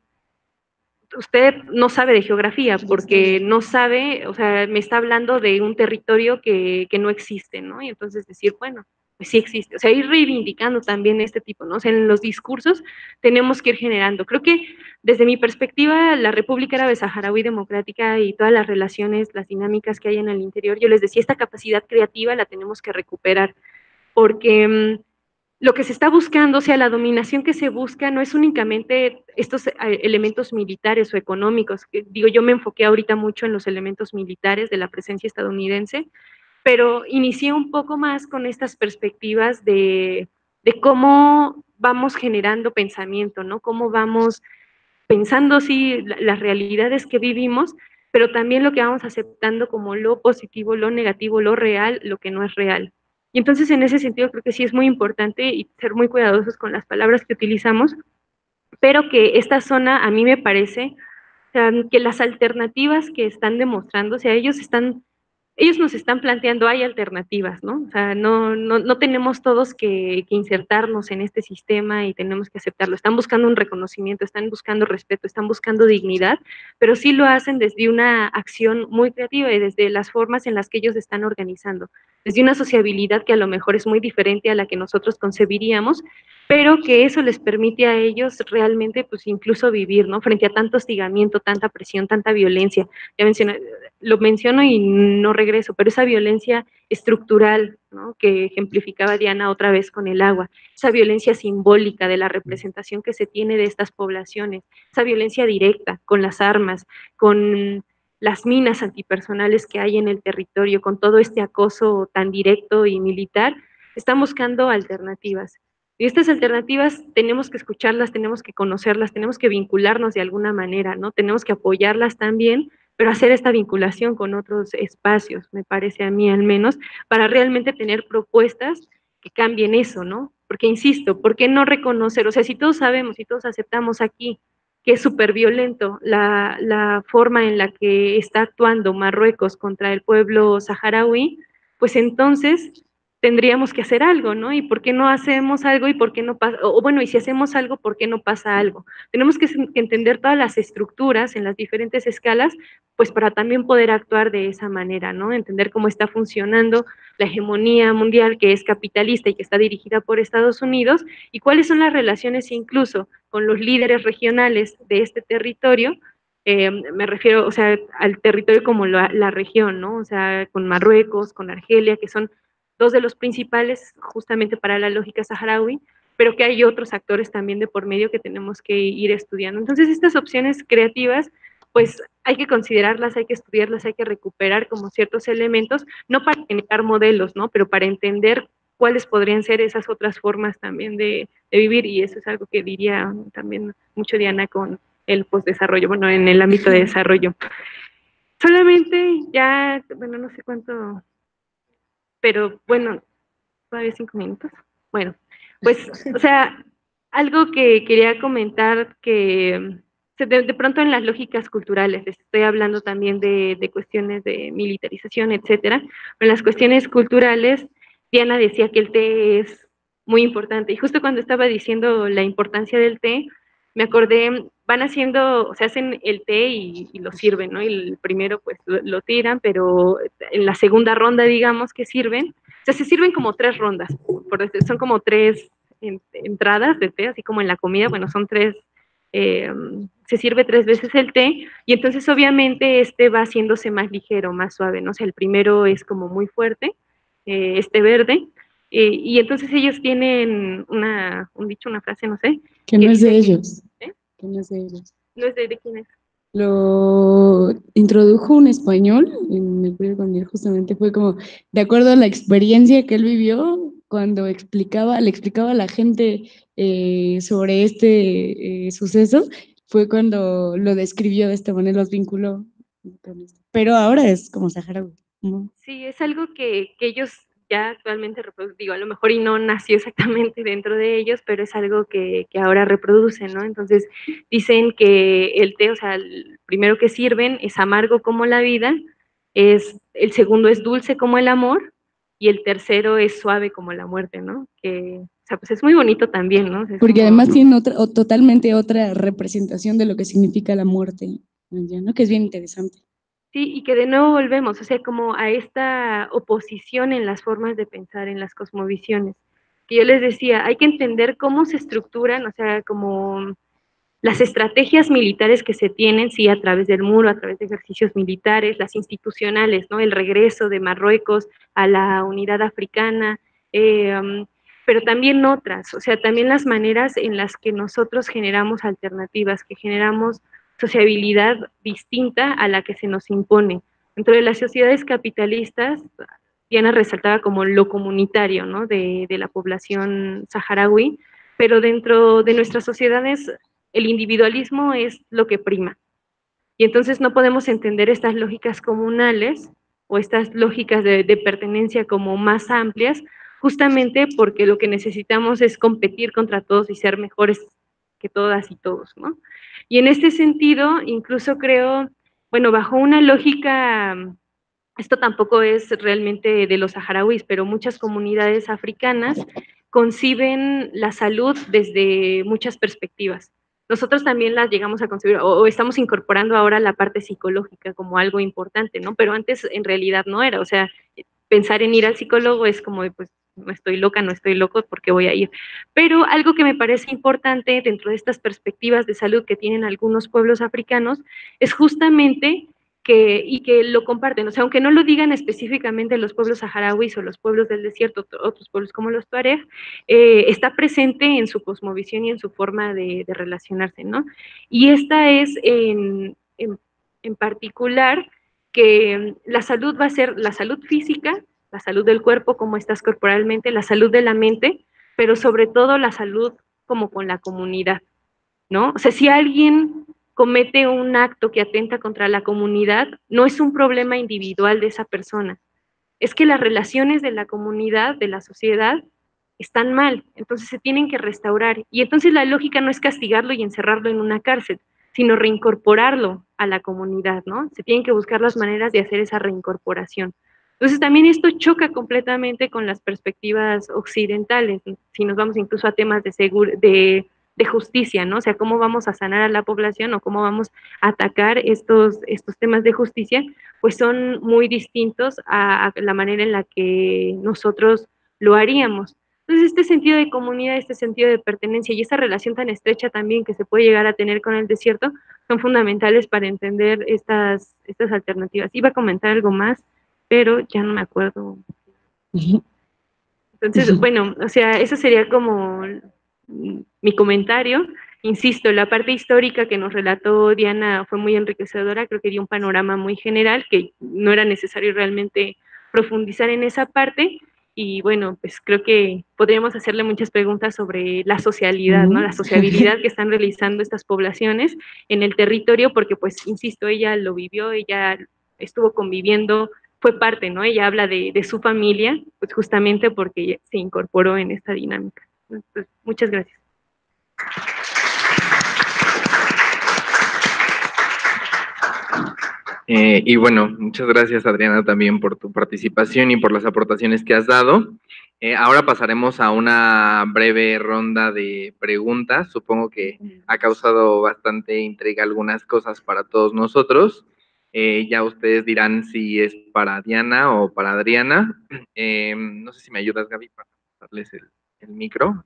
usted no sabe de geografía porque no sabe, o sea, me está hablando de un territorio que, que no existe, ¿no? Y entonces decir, bueno, pues sí existe, o sea, ir reivindicando también este tipo, ¿no? O sea, en los discursos tenemos que ir generando. Creo que desde mi perspectiva, la República Árabe Saharaui Democrática y todas las relaciones, las dinámicas que hay en el interior, yo les decía, esta capacidad creativa la tenemos que recuperar, porque mmm, lo que se está buscando, o sea, la dominación que se busca no es únicamente estos elementos militares o económicos. Digo, yo me enfoqué ahorita mucho en los elementos militares de la presencia estadounidense, pero inicié un poco más con estas perspectivas de, de cómo vamos generando pensamiento, ¿no? Cómo vamos pensando, sí, las realidades que vivimos, pero también lo que vamos aceptando como lo positivo, lo negativo, lo real, lo que no es real. Y entonces en ese sentido creo que sí es muy importante y ser muy cuidadosos con las palabras que utilizamos, pero que esta zona a mí me parece, o sea, que las alternativas que están demostrando, o sea, ellos están ellos nos están planteando, hay alternativas, ¿no? O sea, no, no, no tenemos todos que, que insertarnos en este sistema y tenemos que aceptarlo. Están buscando un reconocimiento, están buscando respeto, están buscando dignidad, pero sí lo hacen desde una acción muy creativa y desde las formas en las que ellos están organizando, desde una sociabilidad que a lo mejor es muy diferente a la que nosotros concebiríamos, pero que eso les permite a ellos realmente, pues incluso vivir, ¿no? Frente a tanto hostigamiento, tanta presión, tanta violencia. Ya mencioné, lo menciono y no regreso, pero esa violencia estructural, ¿no? Que ejemplificaba Diana otra vez con el agua, esa violencia simbólica de la representación que se tiene de estas poblaciones, esa violencia directa con las armas, con las minas antipersonales que hay en el territorio, con todo este acoso tan directo y militar, están buscando alternativas. Y estas alternativas tenemos que escucharlas, tenemos que conocerlas, tenemos que vincularnos de alguna manera, ¿no? Tenemos que apoyarlas también, pero hacer esta vinculación con otros espacios, me parece a mí al menos, para realmente tener propuestas que cambien eso, ¿no? Porque insisto, ¿por qué no reconocer? O sea, si todos sabemos, si todos aceptamos aquí que es súper violento la, la forma en la que está actuando Marruecos contra el pueblo saharaui, pues entonces tendríamos que hacer algo, ¿no? ¿Y por qué no hacemos algo y por qué no pasa? O bueno, y si hacemos algo, ¿por qué no pasa algo? Tenemos que, que entender todas las estructuras en las diferentes escalas, pues para también poder actuar de esa manera, ¿no? Entender cómo está funcionando la hegemonía mundial que es capitalista y que está dirigida por Estados Unidos y cuáles son las relaciones incluso con los líderes regionales de este territorio. Eh, me refiero, o sea, al territorio como la, la región, ¿no? O sea, con Marruecos, con Argelia, que son dos de los principales justamente para la lógica saharaui, pero que hay otros actores también de por medio que tenemos que ir estudiando. Entonces, estas opciones creativas, pues hay que considerarlas, hay que estudiarlas, hay que recuperar como ciertos elementos, no para generar modelos, ¿no? Pero para entender cuáles podrían ser esas otras formas también de, de vivir, y eso es algo que diría también mucho Diana con el postdesarrollo, bueno, en el ámbito de desarrollo. Solamente ya, bueno, no sé cuánto, pero bueno, todavía cinco minutos. Bueno, pues, o sea, algo que quería comentar que de, de pronto en las lógicas culturales, estoy hablando también de, de cuestiones de militarización, etcétera, pero en las cuestiones culturales, Diana decía que el té es muy importante, y justo cuando estaba diciendo la importancia del té, me acordé, van haciendo, o sea, hacen el té y, y lo sirven, ¿no? Y el primero pues lo, lo tiran, pero en la segunda ronda, digamos, que sirven, o sea, se sirven como tres rondas, por decir, son como tres en, entradas de té, así como en la comida, bueno, son tres, eh, se sirve tres veces el té, y entonces obviamente este va haciéndose más ligero, más suave, ¿no? O sea, el primero es como muy fuerte, eh, este verde, eh, y entonces ellos tienen una, un dicho, una frase, no sé. Que no es de que, ellos. ¿eh? Que no es de ellos. No es de, de quién es. Lo introdujo un español en el periodo colonial, justamente fue como, de acuerdo a la experiencia que él vivió, cuando explicaba, le explicaba a la gente eh, sobre este eh, suceso, fue cuando lo describió de esta manera, los vinculó con esto. Pero ahora es como saharaui, ¿no? Sí, es algo que, que ellos ya actualmente reproducen, digo, a lo mejor y no nació exactamente dentro de ellos, pero es algo que, que ahora reproducen, ¿no? Entonces dicen que el té, o sea, el primero que sirven es amargo como la vida, es, el segundo es dulce como el amor, y el tercero es suave como la muerte, ¿no? Que, o sea, pues es muy bonito también, ¿no? Es Porque como, además tiene otra, o totalmente otra representación de lo que significa la muerte, ¿no? Que es bien interesante. sí, y que de nuevo volvemos, o sea, como a esta oposición en las formas de pensar, en las cosmovisiones. Que yo les decía, hay que entender cómo se estructuran, o sea, como las estrategias militares que se tienen, sí, a través del muro, a través de ejercicios militares, las institucionales, ¿no? El regreso de Marruecos a la unidad africana, eh, um, pero también otras, o sea, también las maneras en las que nosotros generamos alternativas, que generamos sociabilidad distinta a la que se nos impone. Dentro de las sociedades capitalistas, Diana resaltaba como lo comunitario, ¿no? De, de la población saharaui, pero dentro de nuestras sociedades el individualismo es lo que prima. Y entonces no podemos entender estas lógicas comunales o estas lógicas de, de pertenencia como más amplias, justamente porque lo que necesitamos es competir contra todos y ser mejores que todas y todos, ¿no? Y en este sentido, incluso creo, bueno, bajo una lógica, esto tampoco es realmente de los saharauis, pero muchas comunidades africanas conciben la salud desde muchas perspectivas. Nosotros también las llegamos a concebir, o, o estamos incorporando ahora la parte psicológica como algo importante, ¿no? Pero antes en realidad no era, o sea, pensar en ir al psicólogo es como de, pues, no estoy loca, no estoy loco, ¿por qué voy a ir? Pero algo que me parece importante dentro de estas perspectivas de salud que tienen algunos pueblos africanos es justamente que, y que lo comparten, o sea, aunque no lo digan específicamente los pueblos saharauis o los pueblos del desierto, otros pueblos como los tuareg, eh, está presente en su cosmovisión y en su forma de, de relacionarse, ¿no? Y esta es en, en, en particular que la salud va a ser la salud física, la salud del cuerpo, cómo estás corporalmente, la salud de la mente, pero sobre todo la salud como con la comunidad, ¿no? O sea, si alguien comete un acto que atenta contra la comunidad, no es un problema individual de esa persona, es que las relaciones de la comunidad, de la sociedad, están mal, entonces se tienen que restaurar. Y entonces la lógica no es castigarlo y encerrarlo en una cárcel, sino reincorporarlo a la comunidad, ¿no? Se tienen que buscar las maneras de hacer esa reincorporación. Entonces también esto choca completamente con las perspectivas occidentales, si nos vamos incluso a temas de, de, de justicia, ¿no? O sea, cómo vamos a sanar a la población o cómo vamos a atacar estos, estos temas de justicia, pues son muy distintos a, a la manera en la que nosotros lo haríamos. Entonces, este sentido de comunidad, este sentido de pertenencia y esa relación tan estrecha también que se puede llegar a tener con el desierto son fundamentales para entender estas, estas alternativas. Iba a comentar algo más, pero ya no me acuerdo. Entonces, bueno, o sea, eso sería como mi comentario. Insisto, la parte histórica que nos relató Diana fue muy enriquecedora, creo que dio un panorama muy general, que no era necesario realmente profundizar en esa parte, y bueno, pues creo que podríamos hacerle muchas preguntas sobre la socialidad, ¿no? La sociabilidad que están realizando estas poblaciones en el territorio, porque pues, insisto, ella lo vivió, ella estuvo conviviendo fue parte, ¿no? Ella habla de, de su familia, pues justamente porque ella se incorporó en esta dinámica. Entonces, muchas gracias. Eh, y bueno, muchas gracias, Adriana, también por tu participación y por las aportaciones que has dado. Eh, ahora pasaremos a una breve ronda de preguntas. Supongo que ha causado bastante intriga algunas cosas para todos nosotros. Eh, ya ustedes dirán si es para Diana o para Adriana. Eh, no sé si me ayudas, Gaby, para darles el, el micro.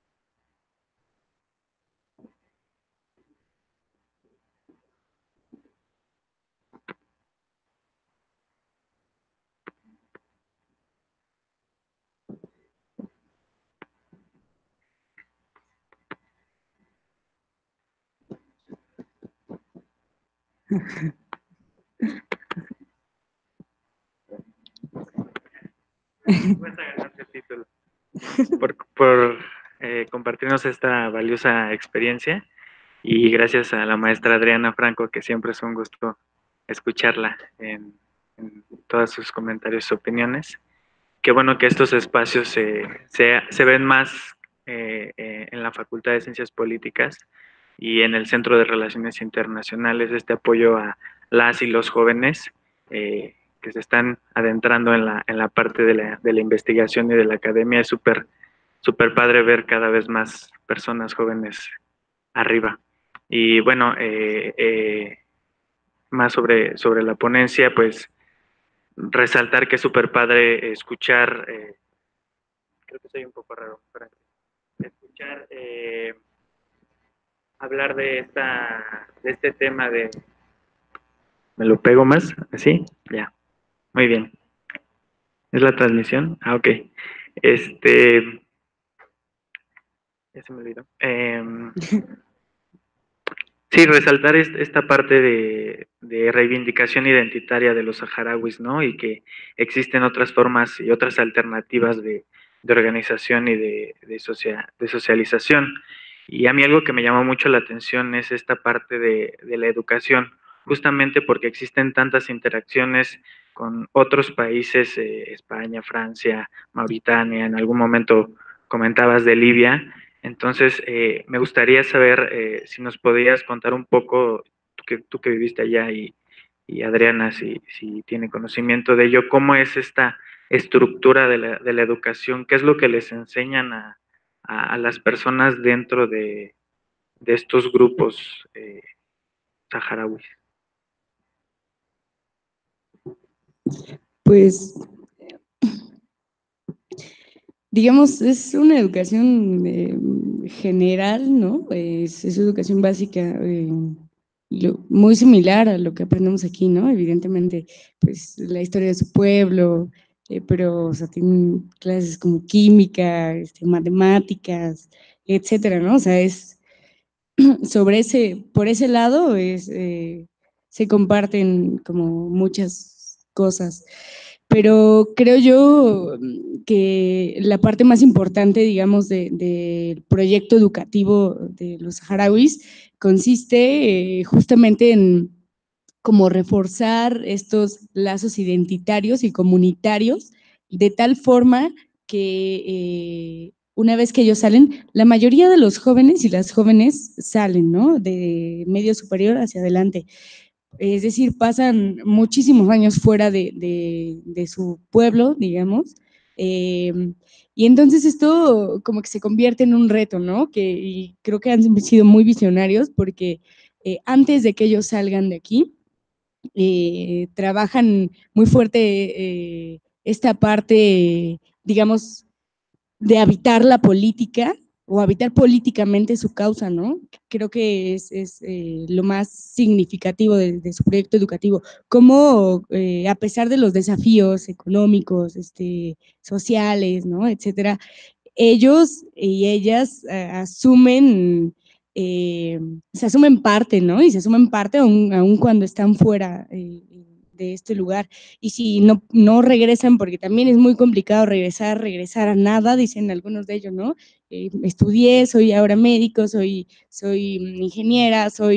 por, por eh, compartirnos esta valiosa experiencia y gracias a la maestra Adriana Franco, que siempre es un gusto escucharla en, en todos sus comentarios y opiniones. Qué bueno que estos espacios se, se, se ven más eh, eh, en la Facultad de Ciencias Políticas y en el Centro de Relaciones Internacionales, este apoyo a las y los jóvenes eh, que se están adentrando en la, en la parte de la, de la investigación y de la academia. Es súper súper padre ver cada vez más personas jóvenes arriba. Y bueno, eh, eh, más sobre, sobre la ponencia, pues resaltar que es súper padre escuchar, eh, creo que soy un poco raro, espérate, escuchar, eh, hablar de, esta, de este tema de... ¿Me lo pego más? ¿Así? Ya. Muy bien. ¿Es la transmisión? Ah, ok. Este... Ya se me olvidó. Eh, sí, resaltar esta parte de, de reivindicación identitaria de los saharauis, ¿no? Y que existen otras formas y otras alternativas de, de organización y de, de, socia, de socialización. Y a mí algo que me llamó mucho la atención es esta parte de, de la educación, justamente porque existen tantas interacciones con otros países, eh, España, Francia, Mauritania, en algún momento comentabas de Libia. Entonces, eh, me gustaría saber eh, si nos podías contar un poco, tú que, tú que viviste allá y, y Adriana, si, si tiene conocimiento de ello, cómo es esta estructura de la, de la educación, qué es lo que les enseñan a, a, a las personas dentro de, de estos grupos eh, saharauis. Pues, digamos, es una educación eh, general, ¿no? Es, es educación básica, eh, lo, muy similar a lo que aprendemos aquí, ¿no? Evidentemente, pues la historia de su pueblo, eh, pero, o sea, tienen clases como química, este, matemáticas, etcétera, ¿no? O sea, es sobre ese, por ese lado, es, eh, se comparten como muchas cosas. Pero creo yo que la parte más importante, digamos, del de proyecto educativo de los saharauis consiste eh, justamente en como reforzar estos lazos identitarios y comunitarios de tal forma que eh, una vez que ellos salen, la mayoría de los jóvenes y las jóvenes salen, ¿no? De medio superior hacia adelante. Es decir, pasan muchísimos años fuera de, de, de su pueblo, digamos, eh, y entonces esto como que se convierte en un reto, ¿no? Que, y creo que han sido muy visionarios porque eh, antes de que ellos salgan de aquí, eh, trabajan muy fuerte eh, esta parte, digamos, de habitar la política o habitar políticamente su causa, ¿no? Creo que es, es eh, lo más significativo de, de, su proyecto educativo, cómo eh, a pesar de los desafíos económicos, este, sociales, ¿no? Etcétera, ellos y ellas eh, asumen, eh, se asumen parte, ¿no? Y se asumen parte aún, aún cuando están fuera eh, de este lugar. Y si no, no regresan, porque también es muy complicado regresar, regresar a nada, dicen algunos de ellos, ¿no? Eh, estudié, soy ahora médico, soy, soy ingeniera, soy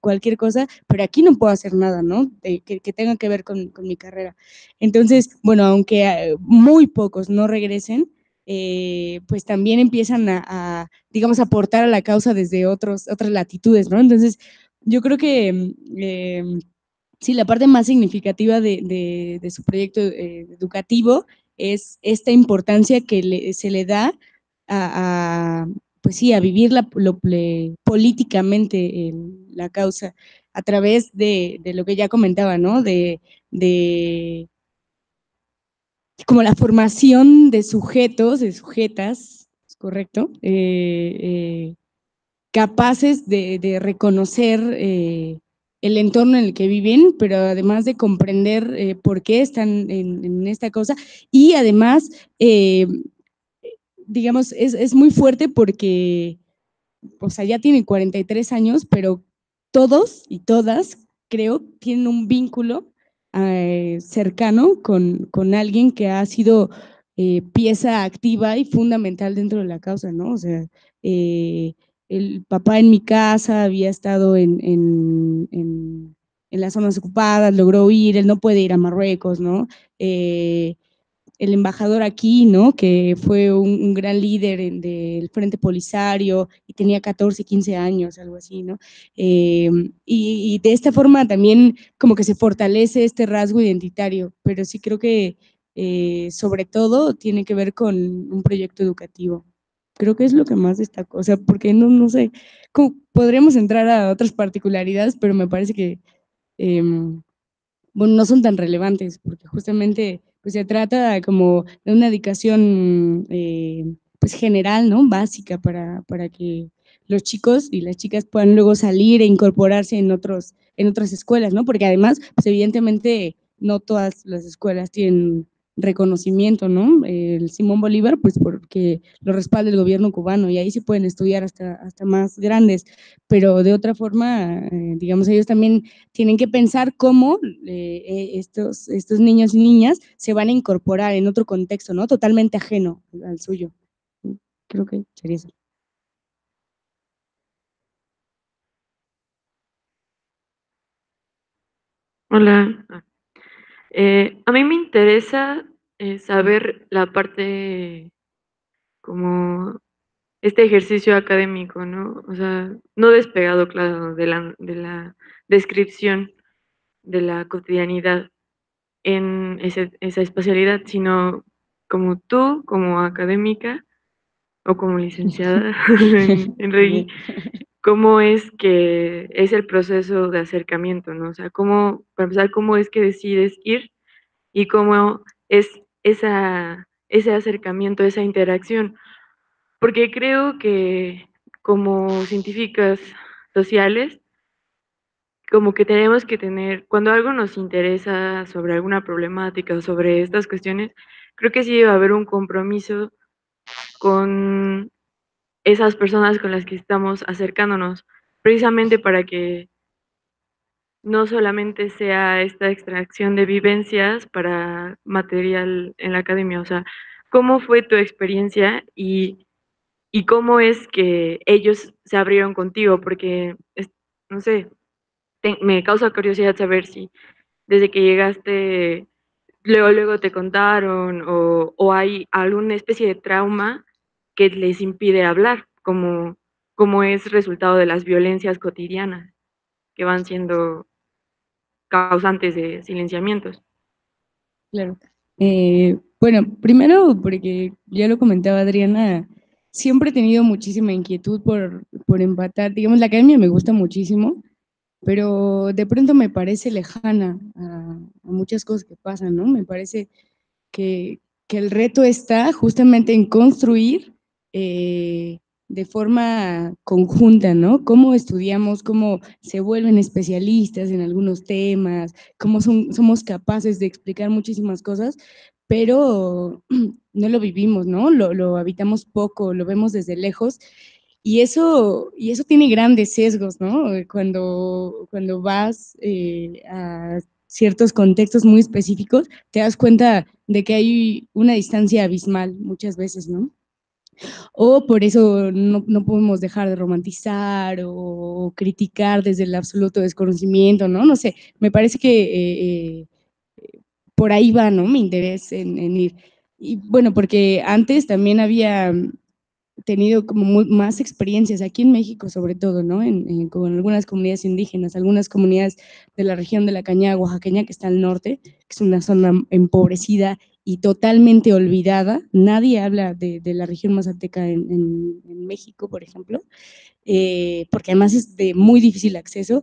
cualquier cosa, pero aquí no puedo hacer nada, ¿no? De, que, que tenga que ver con, con mi carrera. Entonces, bueno, aunque muy pocos no regresen, eh, pues también empiezan a, a, digamos, aportar a la causa desde otros, otras latitudes, ¿no? Entonces, yo creo que eh, sí, la parte más significativa de, de, de su proyecto eh, educativo es esta importancia que le, se le da a, a, pues sí, a vivir la, lo, le, políticamente el, la causa a través de, de, lo que ya comentaba, ¿no? De, de como la formación de sujetos, de sujetas, ¿correcto? Eh, eh, capaces de, de reconocer eh, el entorno en el que viven, pero además de comprender eh, por qué están en, en, esta cosa y además, eh, digamos, es, es muy fuerte porque, o sea, ya tienen cuarenta y tres años, pero todos y todas, creo, tienen un vínculo eh, cercano con, con alguien que ha sido eh, pieza activa y fundamental dentro de la causa, ¿no? O sea, eh, el papá en mi casa había estado en, en, en, en las zonas ocupadas, logró huir, él no puede ir a Marruecos, ¿no? Eh, el embajador aquí, ¿no? Que fue un, un gran líder en, del Frente Polisario y tenía catorce, quince años, algo así, ¿no? Eh, y, y de esta forma también como que se fortalece este rasgo identitario, pero sí creo que eh, sobre todo tiene que ver con un proyecto educativo. Creo que es lo que más destaco, o sea, porque no, no sé, cómo, podríamos entrar a otras particularidades, pero me parece que eh, bueno, no son tan relevantes, porque justamente pues, se trata como de una dedicación eh, pues, general, ¿no? Básica para, para que los chicos y las chicas puedan luego salir e incorporarse en, otros, en otras escuelas, ¿no? Porque además, pues evidentemente no todas las escuelas tienen reconocimiento, ¿no? El Simón Bolívar, pues porque lo respalda el gobierno cubano y ahí se pueden estudiar hasta, hasta más grandes, pero de otra forma, eh, digamos, ellos también tienen que pensar cómo eh, estos, estos niños y niñas se van a incorporar en otro contexto, ¿no? Totalmente ajeno al suyo. Creo que sería eso. Hola. Eh, a mí me interesa eh, saber la parte como este ejercicio académico, ¿no? O sea, no despegado, claro, de la, de la descripción de la cotidianidad en ese, esa especialidad, sino como tú, como académica o como licenciada en, en Regui, cómo es que es el proceso de acercamiento, ¿no? O sea, cómo, para empezar, cómo es que decides ir y cómo es esa, ese acercamiento, esa interacción. Porque creo que como científicas sociales, como que tenemos que tener, cuando algo nos interesa sobre alguna problemática o sobre estas cuestiones, creo que sí debe haber un compromiso con esas personas con las que estamos acercándonos, precisamente para que no solamente sea esta extracción de vivencias para material en la academia, o sea, ¿cómo fue tu experiencia y, y cómo es que ellos se abrieron contigo? Porque, es, no sé, te, me causa curiosidad saber si desde que llegaste, luego, luego te contaron o, o hay alguna especie de trauma que les impide hablar, como, como es resultado de las violencias cotidianas que van siendo causantes de silenciamientos. Claro. Eh, bueno, primero, porque ya lo comentaba Adriana, siempre he tenido muchísima inquietud por, por empatar. Digamos, la academia me gusta muchísimo, pero de pronto me parece lejana a, a muchas cosas que pasan, ¿no? Me parece que, que el reto está justamente en construir eh, de forma conjunta, ¿no? Cómo estudiamos, cómo se vuelven especialistas en algunos temas, cómo son, somos capaces de explicar muchísimas cosas, pero no lo vivimos, ¿no? Lo, lo habitamos poco, lo vemos desde lejos. Y eso, y eso tiene grandes sesgos, ¿no? Cuando, cuando vas eh, a ciertos contextos muy específicos, te das cuenta de que hay una distancia abismal muchas veces, ¿no? O por eso no, no podemos dejar de romantizar o criticar desde el absoluto desconocimiento, ¿no? No sé, me parece que eh, eh, por ahí va, ¿no? Mi interés en, en ir. Y bueno, porque antes también había tenido como muy, más experiencias aquí en México, sobre todo, ¿no? En, en, con algunas comunidades indígenas, algunas comunidades de la región de la Cañada Oaxaqueña, que está al norte, que es una zona empobrecida y totalmente olvidada. Nadie habla de, de la región mazateca en, en, en México, por ejemplo, eh, porque además es de muy difícil acceso.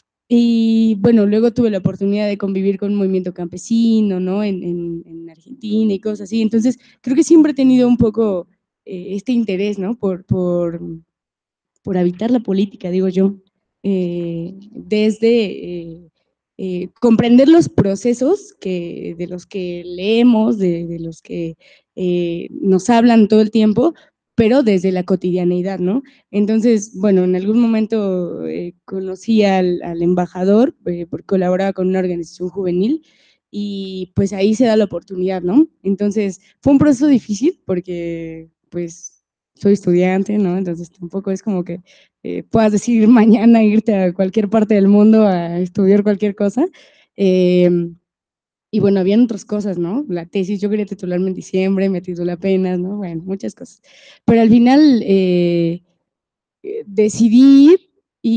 Y bueno, luego tuve la oportunidad de convivir con un movimiento campesino, ¿no? En, en, en Argentina y cosas así. Entonces, creo que siempre he tenido un poco eh, este interés, ¿no? Por, por, por habitar la política, digo yo, eh, desde eh, eh, comprender los procesos que, de los que leemos, de, de los que eh, nos hablan todo el tiempo, pero desde la cotidianeidad, ¿no? Entonces, bueno, en algún momento eh, conocí al, al embajador, eh, porque colaboraba con una organización juvenil, y pues ahí se da la oportunidad, ¿no? Entonces, fue un proceso difícil porque, pues, soy estudiante, ¿no? Entonces tampoco es como que eh, puedas decidir mañana irte a cualquier parte del mundo a estudiar cualquier cosa. Eh, y bueno, habían otras cosas, ¿no? La tesis, yo quería titularme en diciembre, me titulé apenas, ¿no? Bueno, muchas cosas. Pero al final eh, eh, decidí ir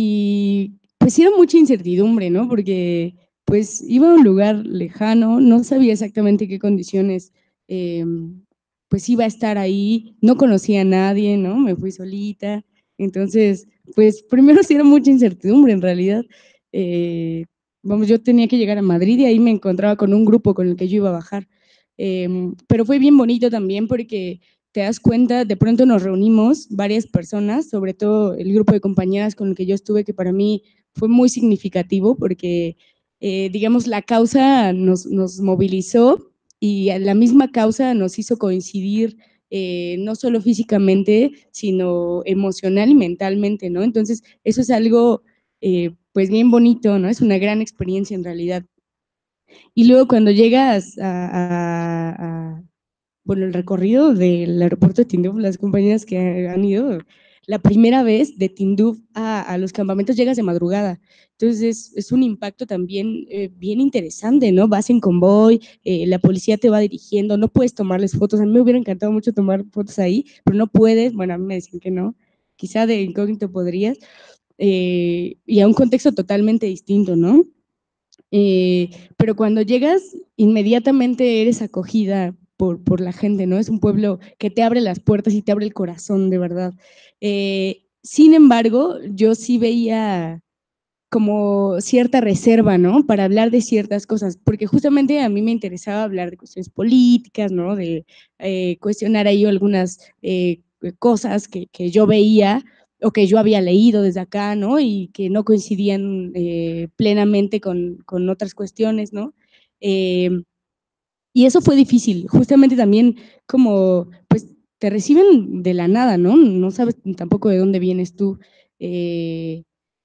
y pues era mucha incertidumbre, ¿no? Porque pues iba a un lugar lejano, no sabía exactamente qué condiciones eh, pues iba a estar ahí, no conocía a nadie, ¿no? Me fui solita. Entonces, pues primero sí era mucha incertidumbre en realidad. Eh, vamos, yo tenía que llegar a Madrid y ahí me encontraba con un grupo con el que yo iba a bajar. Eh, pero fue bien bonito también porque te das cuenta, de pronto nos reunimos varias personas, sobre todo el grupo de compañeras con el que yo estuve, que para mí fue muy significativo porque, eh, digamos, la causa nos, nos movilizó y la misma causa nos hizo coincidir eh, no solo físicamente, sino emocional y mentalmente, ¿no? Entonces, eso es algo, eh, pues, bien bonito, ¿no? Es una gran experiencia en realidad. Y luego cuando llegas a, a, a bueno, el recorrido del aeropuerto de Tinduf, las compañías que han ido, la primera vez de Tinduf a, a los campamentos llegas de madrugada. Entonces es, es un impacto también eh, bien interesante, ¿no? Vas en convoy, eh, la policía te va dirigiendo, no puedes tomarles fotos. A mí me hubiera encantado mucho tomar fotos ahí, pero no puedes. Bueno, a mí me decían que no. Quizá de incógnito podrías. Eh, y a un contexto totalmente distinto, ¿no? Eh, pero cuando llegas, inmediatamente eres acogida por, por la gente, ¿no? Es un pueblo que te abre las puertas y te abre el corazón, de verdad. Eh, sin embargo, yo sí veía como cierta reserva, ¿no? Para hablar de ciertas cosas, porque justamente a mí me interesaba hablar de cuestiones políticas, ¿no? De eh, cuestionar ahí algunas eh, cosas que, que yo veía o que yo había leído desde acá, ¿no? Y que no coincidían eh, plenamente con, con, otras cuestiones, ¿no? Eh, y eso fue difícil, justamente también como, pues, te reciben de la nada, ¿no? No sabes tampoco de dónde vienes tú. Eh,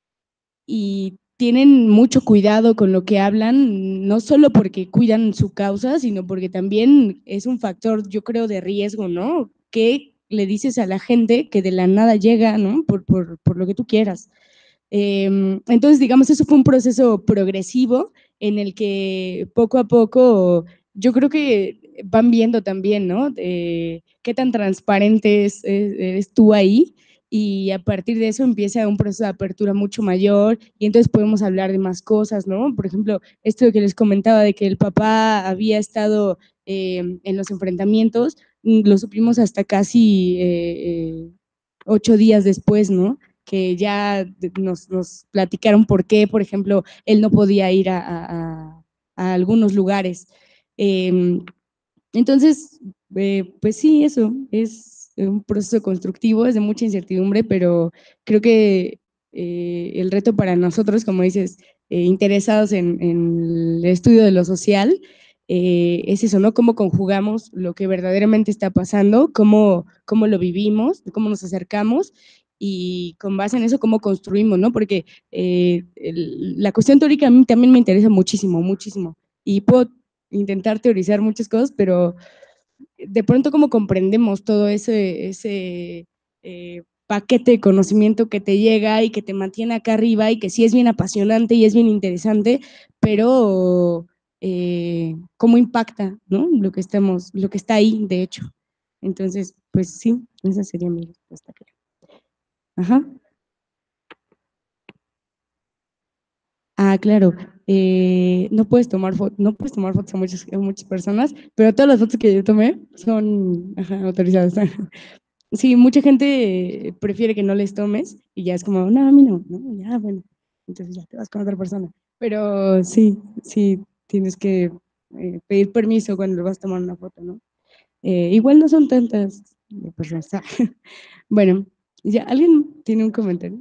y tienen mucho cuidado con lo que hablan, no solo porque cuidan su causa, sino porque también es un factor, yo creo, de riesgo, ¿no? ¿Qué le dices a la gente que de la nada llega, ¿no? Por, por, por lo que tú quieras. Eh, entonces, digamos, eso fue un proceso progresivo en el que poco a poco yo creo que van viendo también, ¿no? Eh, qué tan transparente es, eres tú ahí y a partir de eso empieza un proceso de apertura mucho mayor y entonces podemos hablar de más cosas, ¿no? Por ejemplo, esto que les comentaba de que el papá había estado eh, en los enfrentamientos, lo supimos hasta casi eh, eh, ocho días después, ¿no? Que ya nos, nos, platicaron por qué, por ejemplo, él no podía ir a, a, a algunos lugares. Eh, entonces, eh, pues sí, eso es un proceso constructivo, es de mucha incertidumbre, pero creo que eh, el reto para nosotros, como dices, eh, interesados en, en, el estudio de lo social, eh, es eso, ¿no? Cómo conjugamos lo que verdaderamente está pasando, cómo, cómo lo vivimos, cómo nos acercamos y con base en eso cómo construimos, ¿no? Porque eh, el, la cuestión teórica a mí también me interesa muchísimo, muchísimo. Y puedo intentar teorizar muchas cosas, pero de pronto cómo comprendemos todo ese, ese eh, paquete de conocimiento que te llega y que te mantiene acá arriba y que sí es bien apasionante y es bien interesante, pero eh, cómo impacta, ¿no? Lo que estamos, lo que está ahí, de hecho. Entonces, pues sí, esa sería mi respuesta, creo. Ajá. Ah, claro. Eh, no puedes tomar fotos, no puedes tomar fotos a muchas, a muchas personas, pero todas las fotos que yo tomé son ajá, autorizadas. Sí, mucha gente prefiere que no les tomes y ya es como, no, a mí no, no, ya, bueno, entonces ya te vas con otra persona. Pero sí, sí, tienes que eh, pedir permiso cuando vas a tomar una foto, ¿no? Eh, igual no son tantas eh, personas. Bueno, ya, ¿alguien tiene un comentario?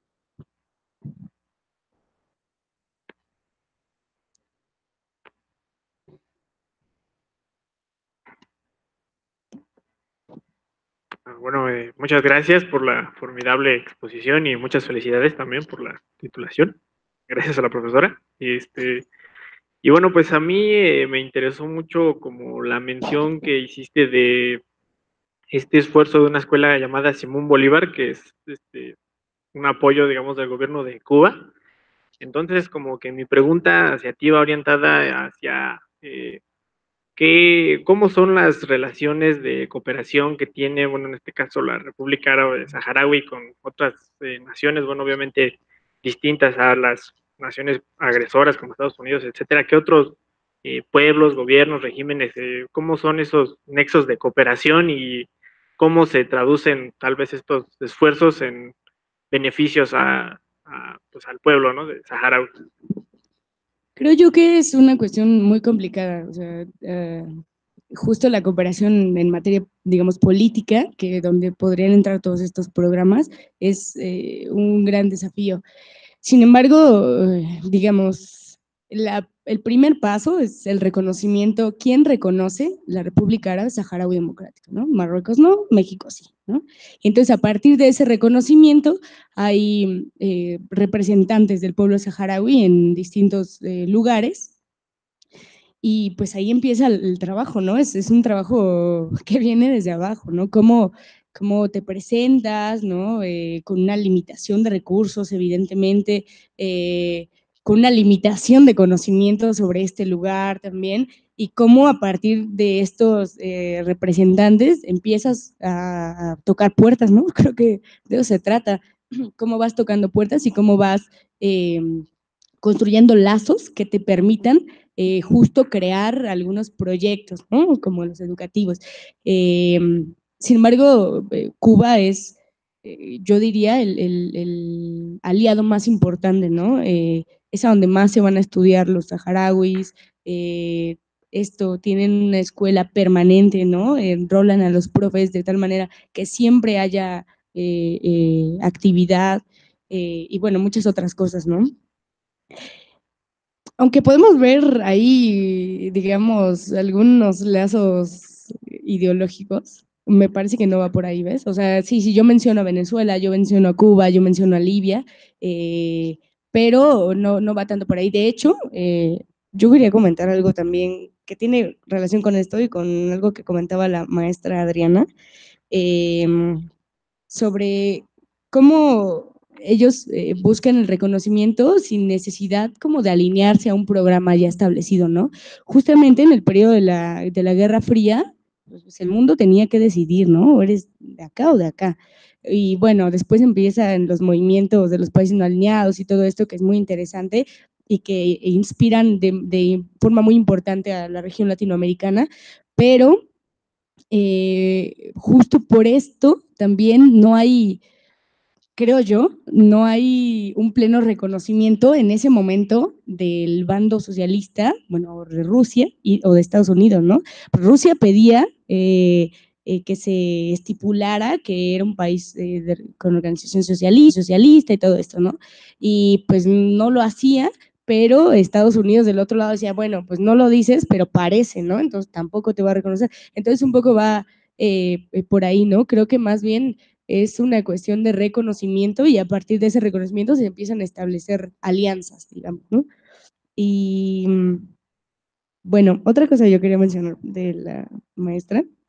Bueno, eh, muchas gracias por la formidable exposición y muchas felicidades también por la titulación. Gracias a la profesora. Este, y bueno, pues a mí eh, me interesó mucho como la mención que hiciste de este esfuerzo de una escuela llamada Simón Bolívar, que es este, un apoyo, digamos, del gobierno de Cuba. Entonces, como que mi pregunta hacia ti va orientada hacia eh, ¿qué, cómo son las relaciones de cooperación que tiene, bueno, en este caso la República Árabe Saharaui con otras eh, naciones, bueno, obviamente distintas a las naciones agresoras como Estados Unidos, etcétera? ¿Qué otros eh, pueblos, gobiernos, regímenes, eh, cómo son esos nexos de cooperación y cómo se traducen tal vez estos esfuerzos en beneficios a, a, pues, al pueblo, ¿no?, de Saharaui? Creo yo que es una cuestión muy complicada, o sea, uh, justo la cooperación en materia, digamos, política, que donde podrían entrar todos estos programas, es eh, un gran desafío. Sin embargo, eh, digamos, la, el primer paso es el reconocimiento. ¿Quién reconoce la República Árabe Saharaui Democrática? ¿No? Marruecos no, México sí, ¿no? Entonces, a partir de ese reconocimiento, hay eh, representantes del pueblo saharaui en distintos eh, lugares, y pues ahí empieza el, el trabajo, ¿no? Es, es, un trabajo que viene desde abajo, ¿no? Cómo, cómo te presentas, ¿no? Eh, con una limitación de recursos, evidentemente, eh, con una limitación de conocimiento sobre este lugar también, y cómo a partir de estos eh, representantes empiezas a, a tocar puertas, ¿no? Creo que de eso se trata, cómo vas tocando puertas y cómo vas eh, construyendo lazos que te permitan eh, justo crear algunos proyectos, ¿no? Como los educativos. Eh, sin embargo, eh, Cuba es, eh, yo diría, el, el, el, aliado más importante, ¿no? Eh, es a donde más se van a estudiar los saharauis, eh, esto, tienen una escuela permanente, ¿no? Enrolan a los profes de tal manera que siempre haya eh, eh, actividad eh, y bueno, muchas otras cosas, ¿no? Aunque podemos ver ahí, digamos, algunos lazos ideológicos, me parece que no va por ahí, ¿ves? O sea, sí, sí, yo menciono a Venezuela, yo menciono a Cuba, yo menciono a Libia, eh, pero no, no va tanto por ahí. De hecho, eh, yo quería comentar algo también que tiene relación con esto y con algo que comentaba la maestra Adriana, eh, sobre cómo ellos eh, buscan el reconocimiento sin necesidad como de alinearse a un programa ya establecido, ¿no? Justamente en el periodo de la, de la Guerra Fría, pues el mundo tenía que decidir, ¿no? O eres de acá o de acá. Y bueno, después empiezan los movimientos de los países no alineados y todo esto que es muy interesante y que inspiran de, de forma muy importante a la región latinoamericana, pero eh, justo por esto también no hay, creo yo, no hay un pleno reconocimiento en ese momento del bando socialista, bueno, de Rusia y, o de Estados Unidos, ¿no? Rusia pedía eh, eh, que se estipulara que era un país eh, de, con organización socialista, socialista y todo esto, ¿no? Y pues no lo hacía, pero Estados Unidos del otro lado decía, bueno, pues no lo dices, pero parece, ¿no? Entonces tampoco te va a reconocer. Entonces un poco va eh, por ahí, ¿no? Creo que más bien es una cuestión de reconocimiento y a partir de ese reconocimiento se empiezan a establecer alianzas, digamos, ¿no? Y bueno, otra cosa yo quería mencionar de la maestra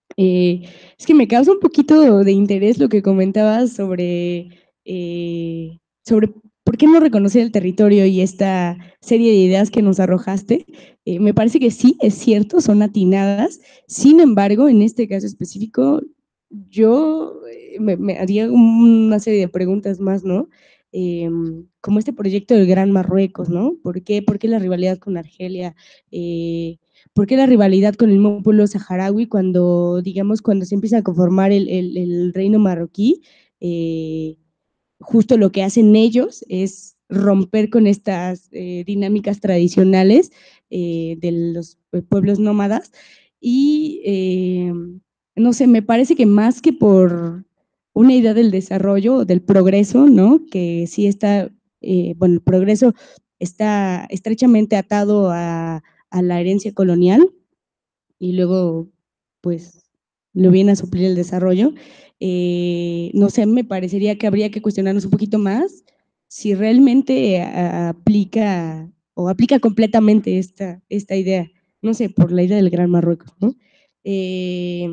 Eh, es que me causa un poquito de interés lo que comentabas sobre, eh, sobre por qué no reconocer el territorio y esta serie de ideas que nos arrojaste. Eh, me parece que sí, es cierto, son atinadas. Sin embargo, en este caso específico, yo eh, me, me haría una serie de preguntas más, ¿no? Eh, como este proyecto del Gran Marruecos, ¿no? ¿Por qué, por qué la rivalidad con Argelia? Eh, ¿Por qué la rivalidad con el mismo pueblo saharaui cuando, digamos, cuando se empieza a conformar el, el, el reino marroquí? Eh, justo lo que hacen ellos es romper con estas eh, dinámicas tradicionales eh, de los pueblos nómadas y, eh, no sé, me parece que más que por una idea del desarrollo, del progreso, ¿no? Que sí está, eh, bueno, el progreso está estrechamente atado a, a la herencia colonial y luego, pues, lo viene a suplir el desarrollo. Eh, no sé, me parecería que habría que cuestionarnos un poquito más si realmente a, aplica o aplica completamente esta, esta idea, no sé, por la idea del Gran Marruecos, ¿no? Eh,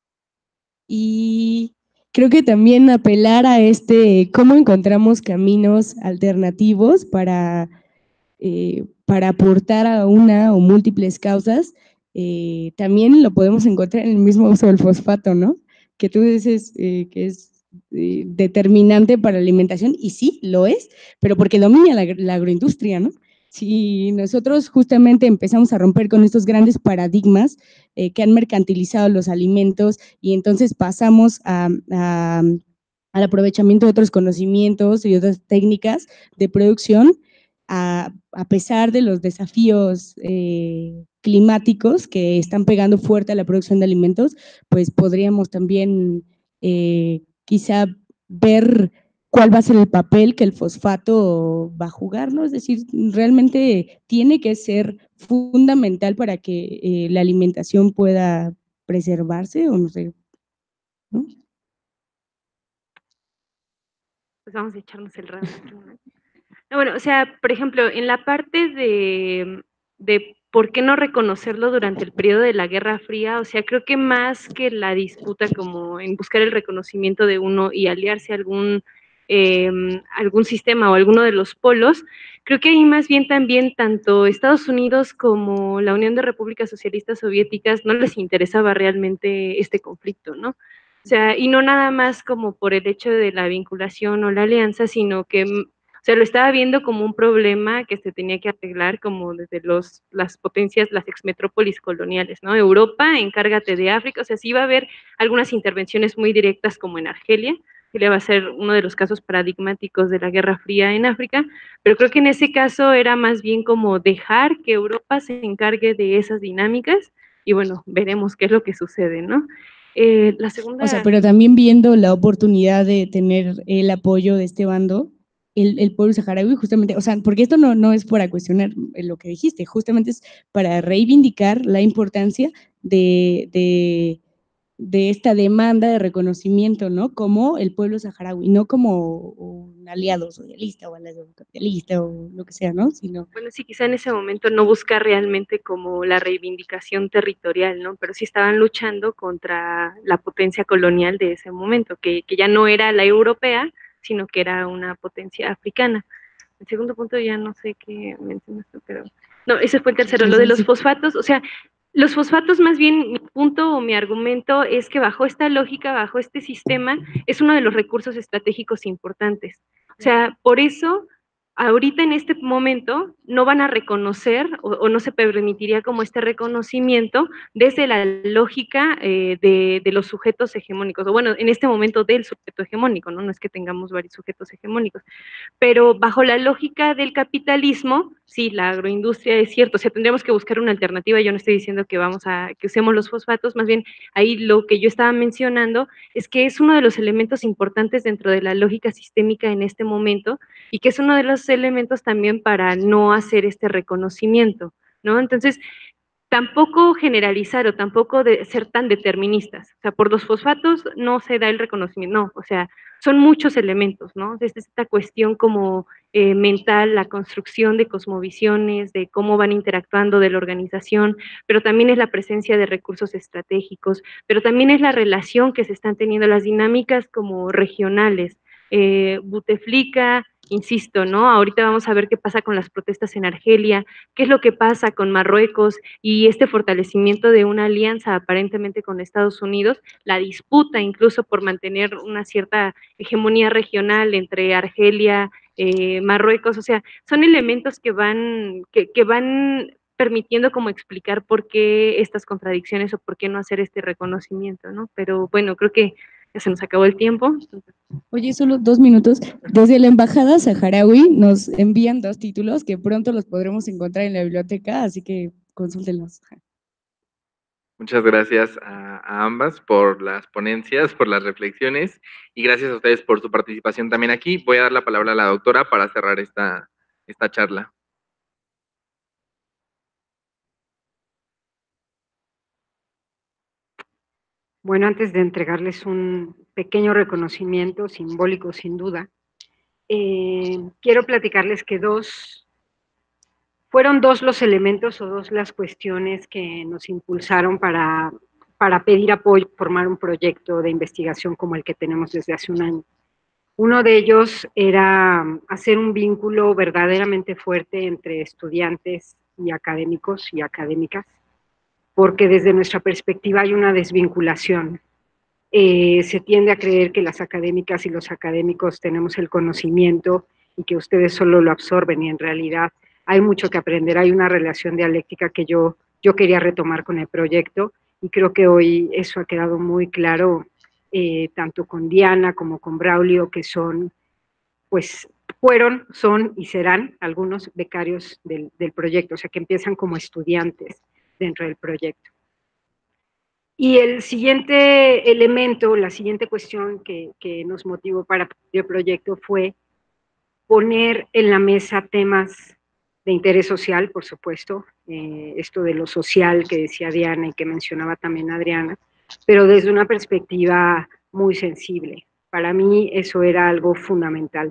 y creo que también apelar a este, cómo encontramos caminos alternativos para eh, para aportar a una o múltiples causas, eh, también lo podemos encontrar en el mismo uso del fosfato, ¿no? Que tú dices eh, que es eh, determinante para la alimentación, y sí, lo es, pero porque domina la, la agroindustria, ¿no? Si nosotros justamente empezamos a romper con estos grandes paradigmas eh, que han mercantilizado los alimentos y entonces pasamos a, a, al aprovechamiento de otros conocimientos y otras técnicas de producción, a, a pesar de los desafíos eh, climáticos que están pegando fuerte a la producción de alimentos, pues podríamos también eh, quizá ver cuál va a ser el papel que el fosfato va a jugar, ¿no? Es decir, realmente tiene que ser fundamental para que eh, la alimentación pueda preservarse o no sé, ¿no? Pues vamos a echarnos el round aquí, ¿no? No, bueno, o sea, por ejemplo, en la parte de, de por qué no reconocerlo durante el periodo de la Guerra Fría, o sea, creo que más que la disputa como en buscar el reconocimiento de uno y aliarse a algún, eh, algún sistema o alguno de los polos, creo que ahí más bien también tanto Estados Unidos como la Unión de Repúblicas Socialistas Soviéticas no les interesaba realmente este conflicto, ¿no? O sea, y no nada más como por el hecho de la vinculación o la alianza, sino que o sea, lo estaba viendo como un problema que se tenía que arreglar como desde los, las potencias, las exmetrópolis coloniales, ¿no? Europa, encárgate de África, o sea, sí iba a haber algunas intervenciones muy directas como en Argelia, que le va a ser uno de los casos paradigmáticos de la Guerra Fría en África, pero creo que en ese caso era más bien como dejar que Europa se encargue de esas dinámicas y bueno, veremos qué es lo que sucede, ¿no? Eh, la segunda… O sea, pero también viendo la oportunidad de tener el apoyo de este bando, el, el pueblo saharaui, justamente, o sea, porque esto no, no es para cuestionar lo que dijiste, justamente es para reivindicar la importancia de, de, de esta demanda de reconocimiento, ¿no? Como el pueblo saharaui, no como un aliado socialista o aliado capitalista o lo que sea, ¿no? Sino… Bueno, sí, quizá en ese momento no buscar realmente como la reivindicación territorial, ¿no? Pero sí estaban luchando contra la potencia colonial de ese momento, que, que ya no era la europea, sino que era una potencia africana. El segundo punto ya no sé qué mencionaste, pero… No, ese fue el tercero, lo de los fosfatos, o sea, los fosfatos más bien, mi punto o mi argumento es que bajo esta lógica, bajo este sistema, es uno de los recursos estratégicos importantes. O sea, por eso ahorita en este momento no van a reconocer o, o no se permitiría como este reconocimiento desde la lógica eh, de, de, los sujetos hegemónicos, o bueno, en este momento del sujeto hegemónico, ¿no? No es que tengamos varios sujetos hegemónicos, pero bajo la lógica del capitalismo, sí, la agroindustria es cierto, o sea, tendríamos que buscar una alternativa, yo no estoy diciendo que vamos a, que usemos los fosfatos, más bien ahí lo que yo estaba mencionando es que es uno de los elementos importantes dentro de la lógica sistémica en este momento y que es uno de los elementos también para no hacer este reconocimiento, ¿no? Entonces, tampoco generalizar o tampoco de ser tan deterministas. O sea, por los fosfatos no se da el reconocimiento, no, o sea, son muchos elementos, ¿no? Es esta cuestión como eh, mental, la construcción de cosmovisiones, de cómo van interactuando de la organización, pero también es la presencia de recursos estratégicos, pero también es la relación que se están teniendo, las dinámicas como regionales. Eh, Buteflika, insisto, ¿no? Ahorita vamos a ver qué pasa con las protestas en Argelia, qué es lo que pasa con Marruecos y este fortalecimiento de una alianza aparentemente con Estados Unidos, la disputa incluso por mantener una cierta hegemonía regional entre Argelia, eh, Marruecos, o sea, son elementos que van, que, que van permitiendo como explicar por qué estas contradicciones o por qué no hacer este reconocimiento, ¿no? Pero bueno, creo que ya se nos acabó el tiempo. Oye, solo dos minutos. Desde la Embajada Saharaui nos envían dos títulos que pronto los podremos encontrar en la biblioteca, así que consúltenlos. Muchas gracias a, a ambas por las ponencias, por las reflexiones y gracias a ustedes por su participación también aquí. Voy a dar la palabra a la doctora para cerrar esta, esta charla. Bueno, antes de entregarles un pequeño reconocimiento, simbólico sin duda, eh, quiero platicarles que dos, fueron dos los elementos o dos las cuestiones que nos impulsaron para, para pedir apoyo, formar un proyecto de investigación como el que tenemos desde hace un año. Uno de ellos era hacer un vínculo verdaderamente fuerte entre estudiantes y académicos y académicas, porque desde nuestra perspectiva hay una desvinculación. Eh, se tiende a creer que las académicas y los académicos tenemos el conocimiento y que ustedes solo lo absorben y en realidad hay mucho que aprender, hay una relación dialéctica que yo, yo quería retomar con el proyecto y creo que hoy eso ha quedado muy claro, eh, tanto con Diana como con Braulio, que son, pues, fueron, son y serán algunos becarios del, del proyecto, o sea que empiezan como estudiantes dentro del proyecto. Y el siguiente elemento, la siguiente cuestión que, que nos motivó para el proyecto fue poner en la mesa temas de interés social, por supuesto, eh, esto de lo social que decía Diana y que mencionaba también Adriana, pero desde una perspectiva muy sensible. Para mí eso era algo fundamental.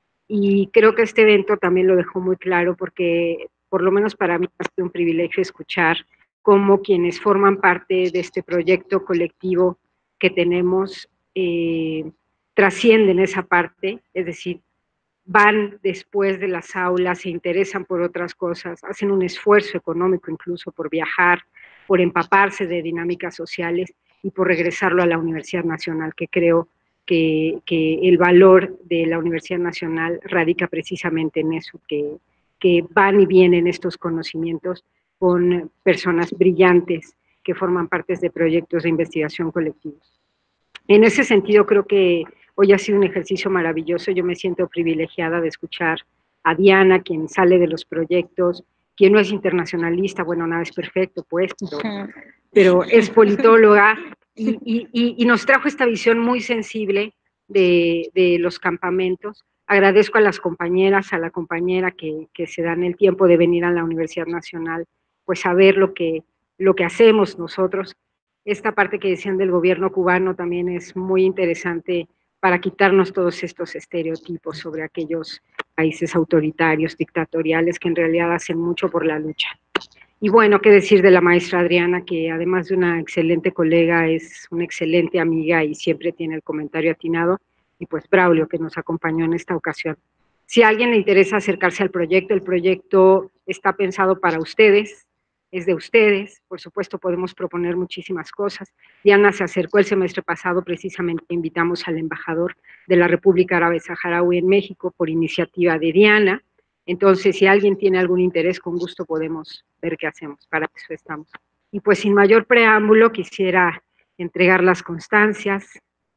Y creo que este evento también lo dejó muy claro porque, por lo menos para mí, ha sido un privilegio escuchar cómo quienes forman parte de este proyecto colectivo que tenemos eh, trascienden esa parte, es decir, van después de las aulas, se interesan por otras cosas, hacen un esfuerzo económico incluso por viajar, por empaparse de dinámicas sociales y por regresarlo a la Universidad Nacional, que creo que, que el valor de la Universidad Nacional radica precisamente en eso, que, que van y vienen estos conocimientos con personas brillantes que forman parte de proyectos de investigación colectivos. En ese sentido, creo que hoy ha sido un ejercicio maravilloso. Yo me siento privilegiada de escuchar a Diana, quien sale de los proyectos, quien no es internacionalista, bueno, nada es perfecto, pues, pero, pero es politóloga y, y, y, nos trajo esta visión muy sensible de, de los campamentos. Agradezco a las compañeras, a la compañera que, que se dan el tiempo de venir a la Universidad Nacional, pues a ver lo que, lo que hacemos nosotros. Esta parte que decían del gobierno cubano también es muy interesante para quitarnos todos estos estereotipos sobre aquellos países autoritarios, dictatoriales, que en realidad hacen mucho por la lucha. Y bueno, qué decir de la maestra Adriana, que además de una excelente colega, es una excelente amiga y siempre tiene el comentario atinado, y pues Braulio, que nos acompañó en esta ocasión. Si a alguien le interesa acercarse al proyecto, el proyecto está pensado para ustedes, es de ustedes, por supuesto podemos proponer muchísimas cosas. Diana se acercó el semestre pasado, precisamente invitamos al embajador de la República Árabe Saharaui en México por iniciativa de Diana. Entonces, si alguien tiene algún interés, con gusto podemos ver qué hacemos, para eso estamos. Y pues sin mayor preámbulo, quisiera entregar las constancias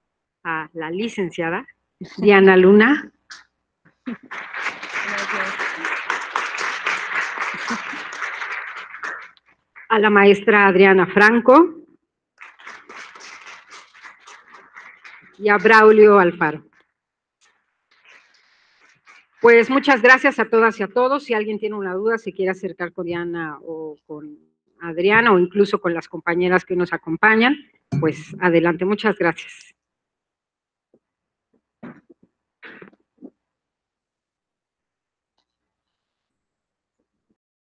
a la licenciada Diana Luna. A la maestra Adriana Franco y a Braulio Alfaro. Pues muchas gracias a todas y a todos. Si alguien tiene una duda, se quiere acercar con Diana o con Adriana o incluso con las compañeras que nos acompañan, pues adelante. Muchas gracias.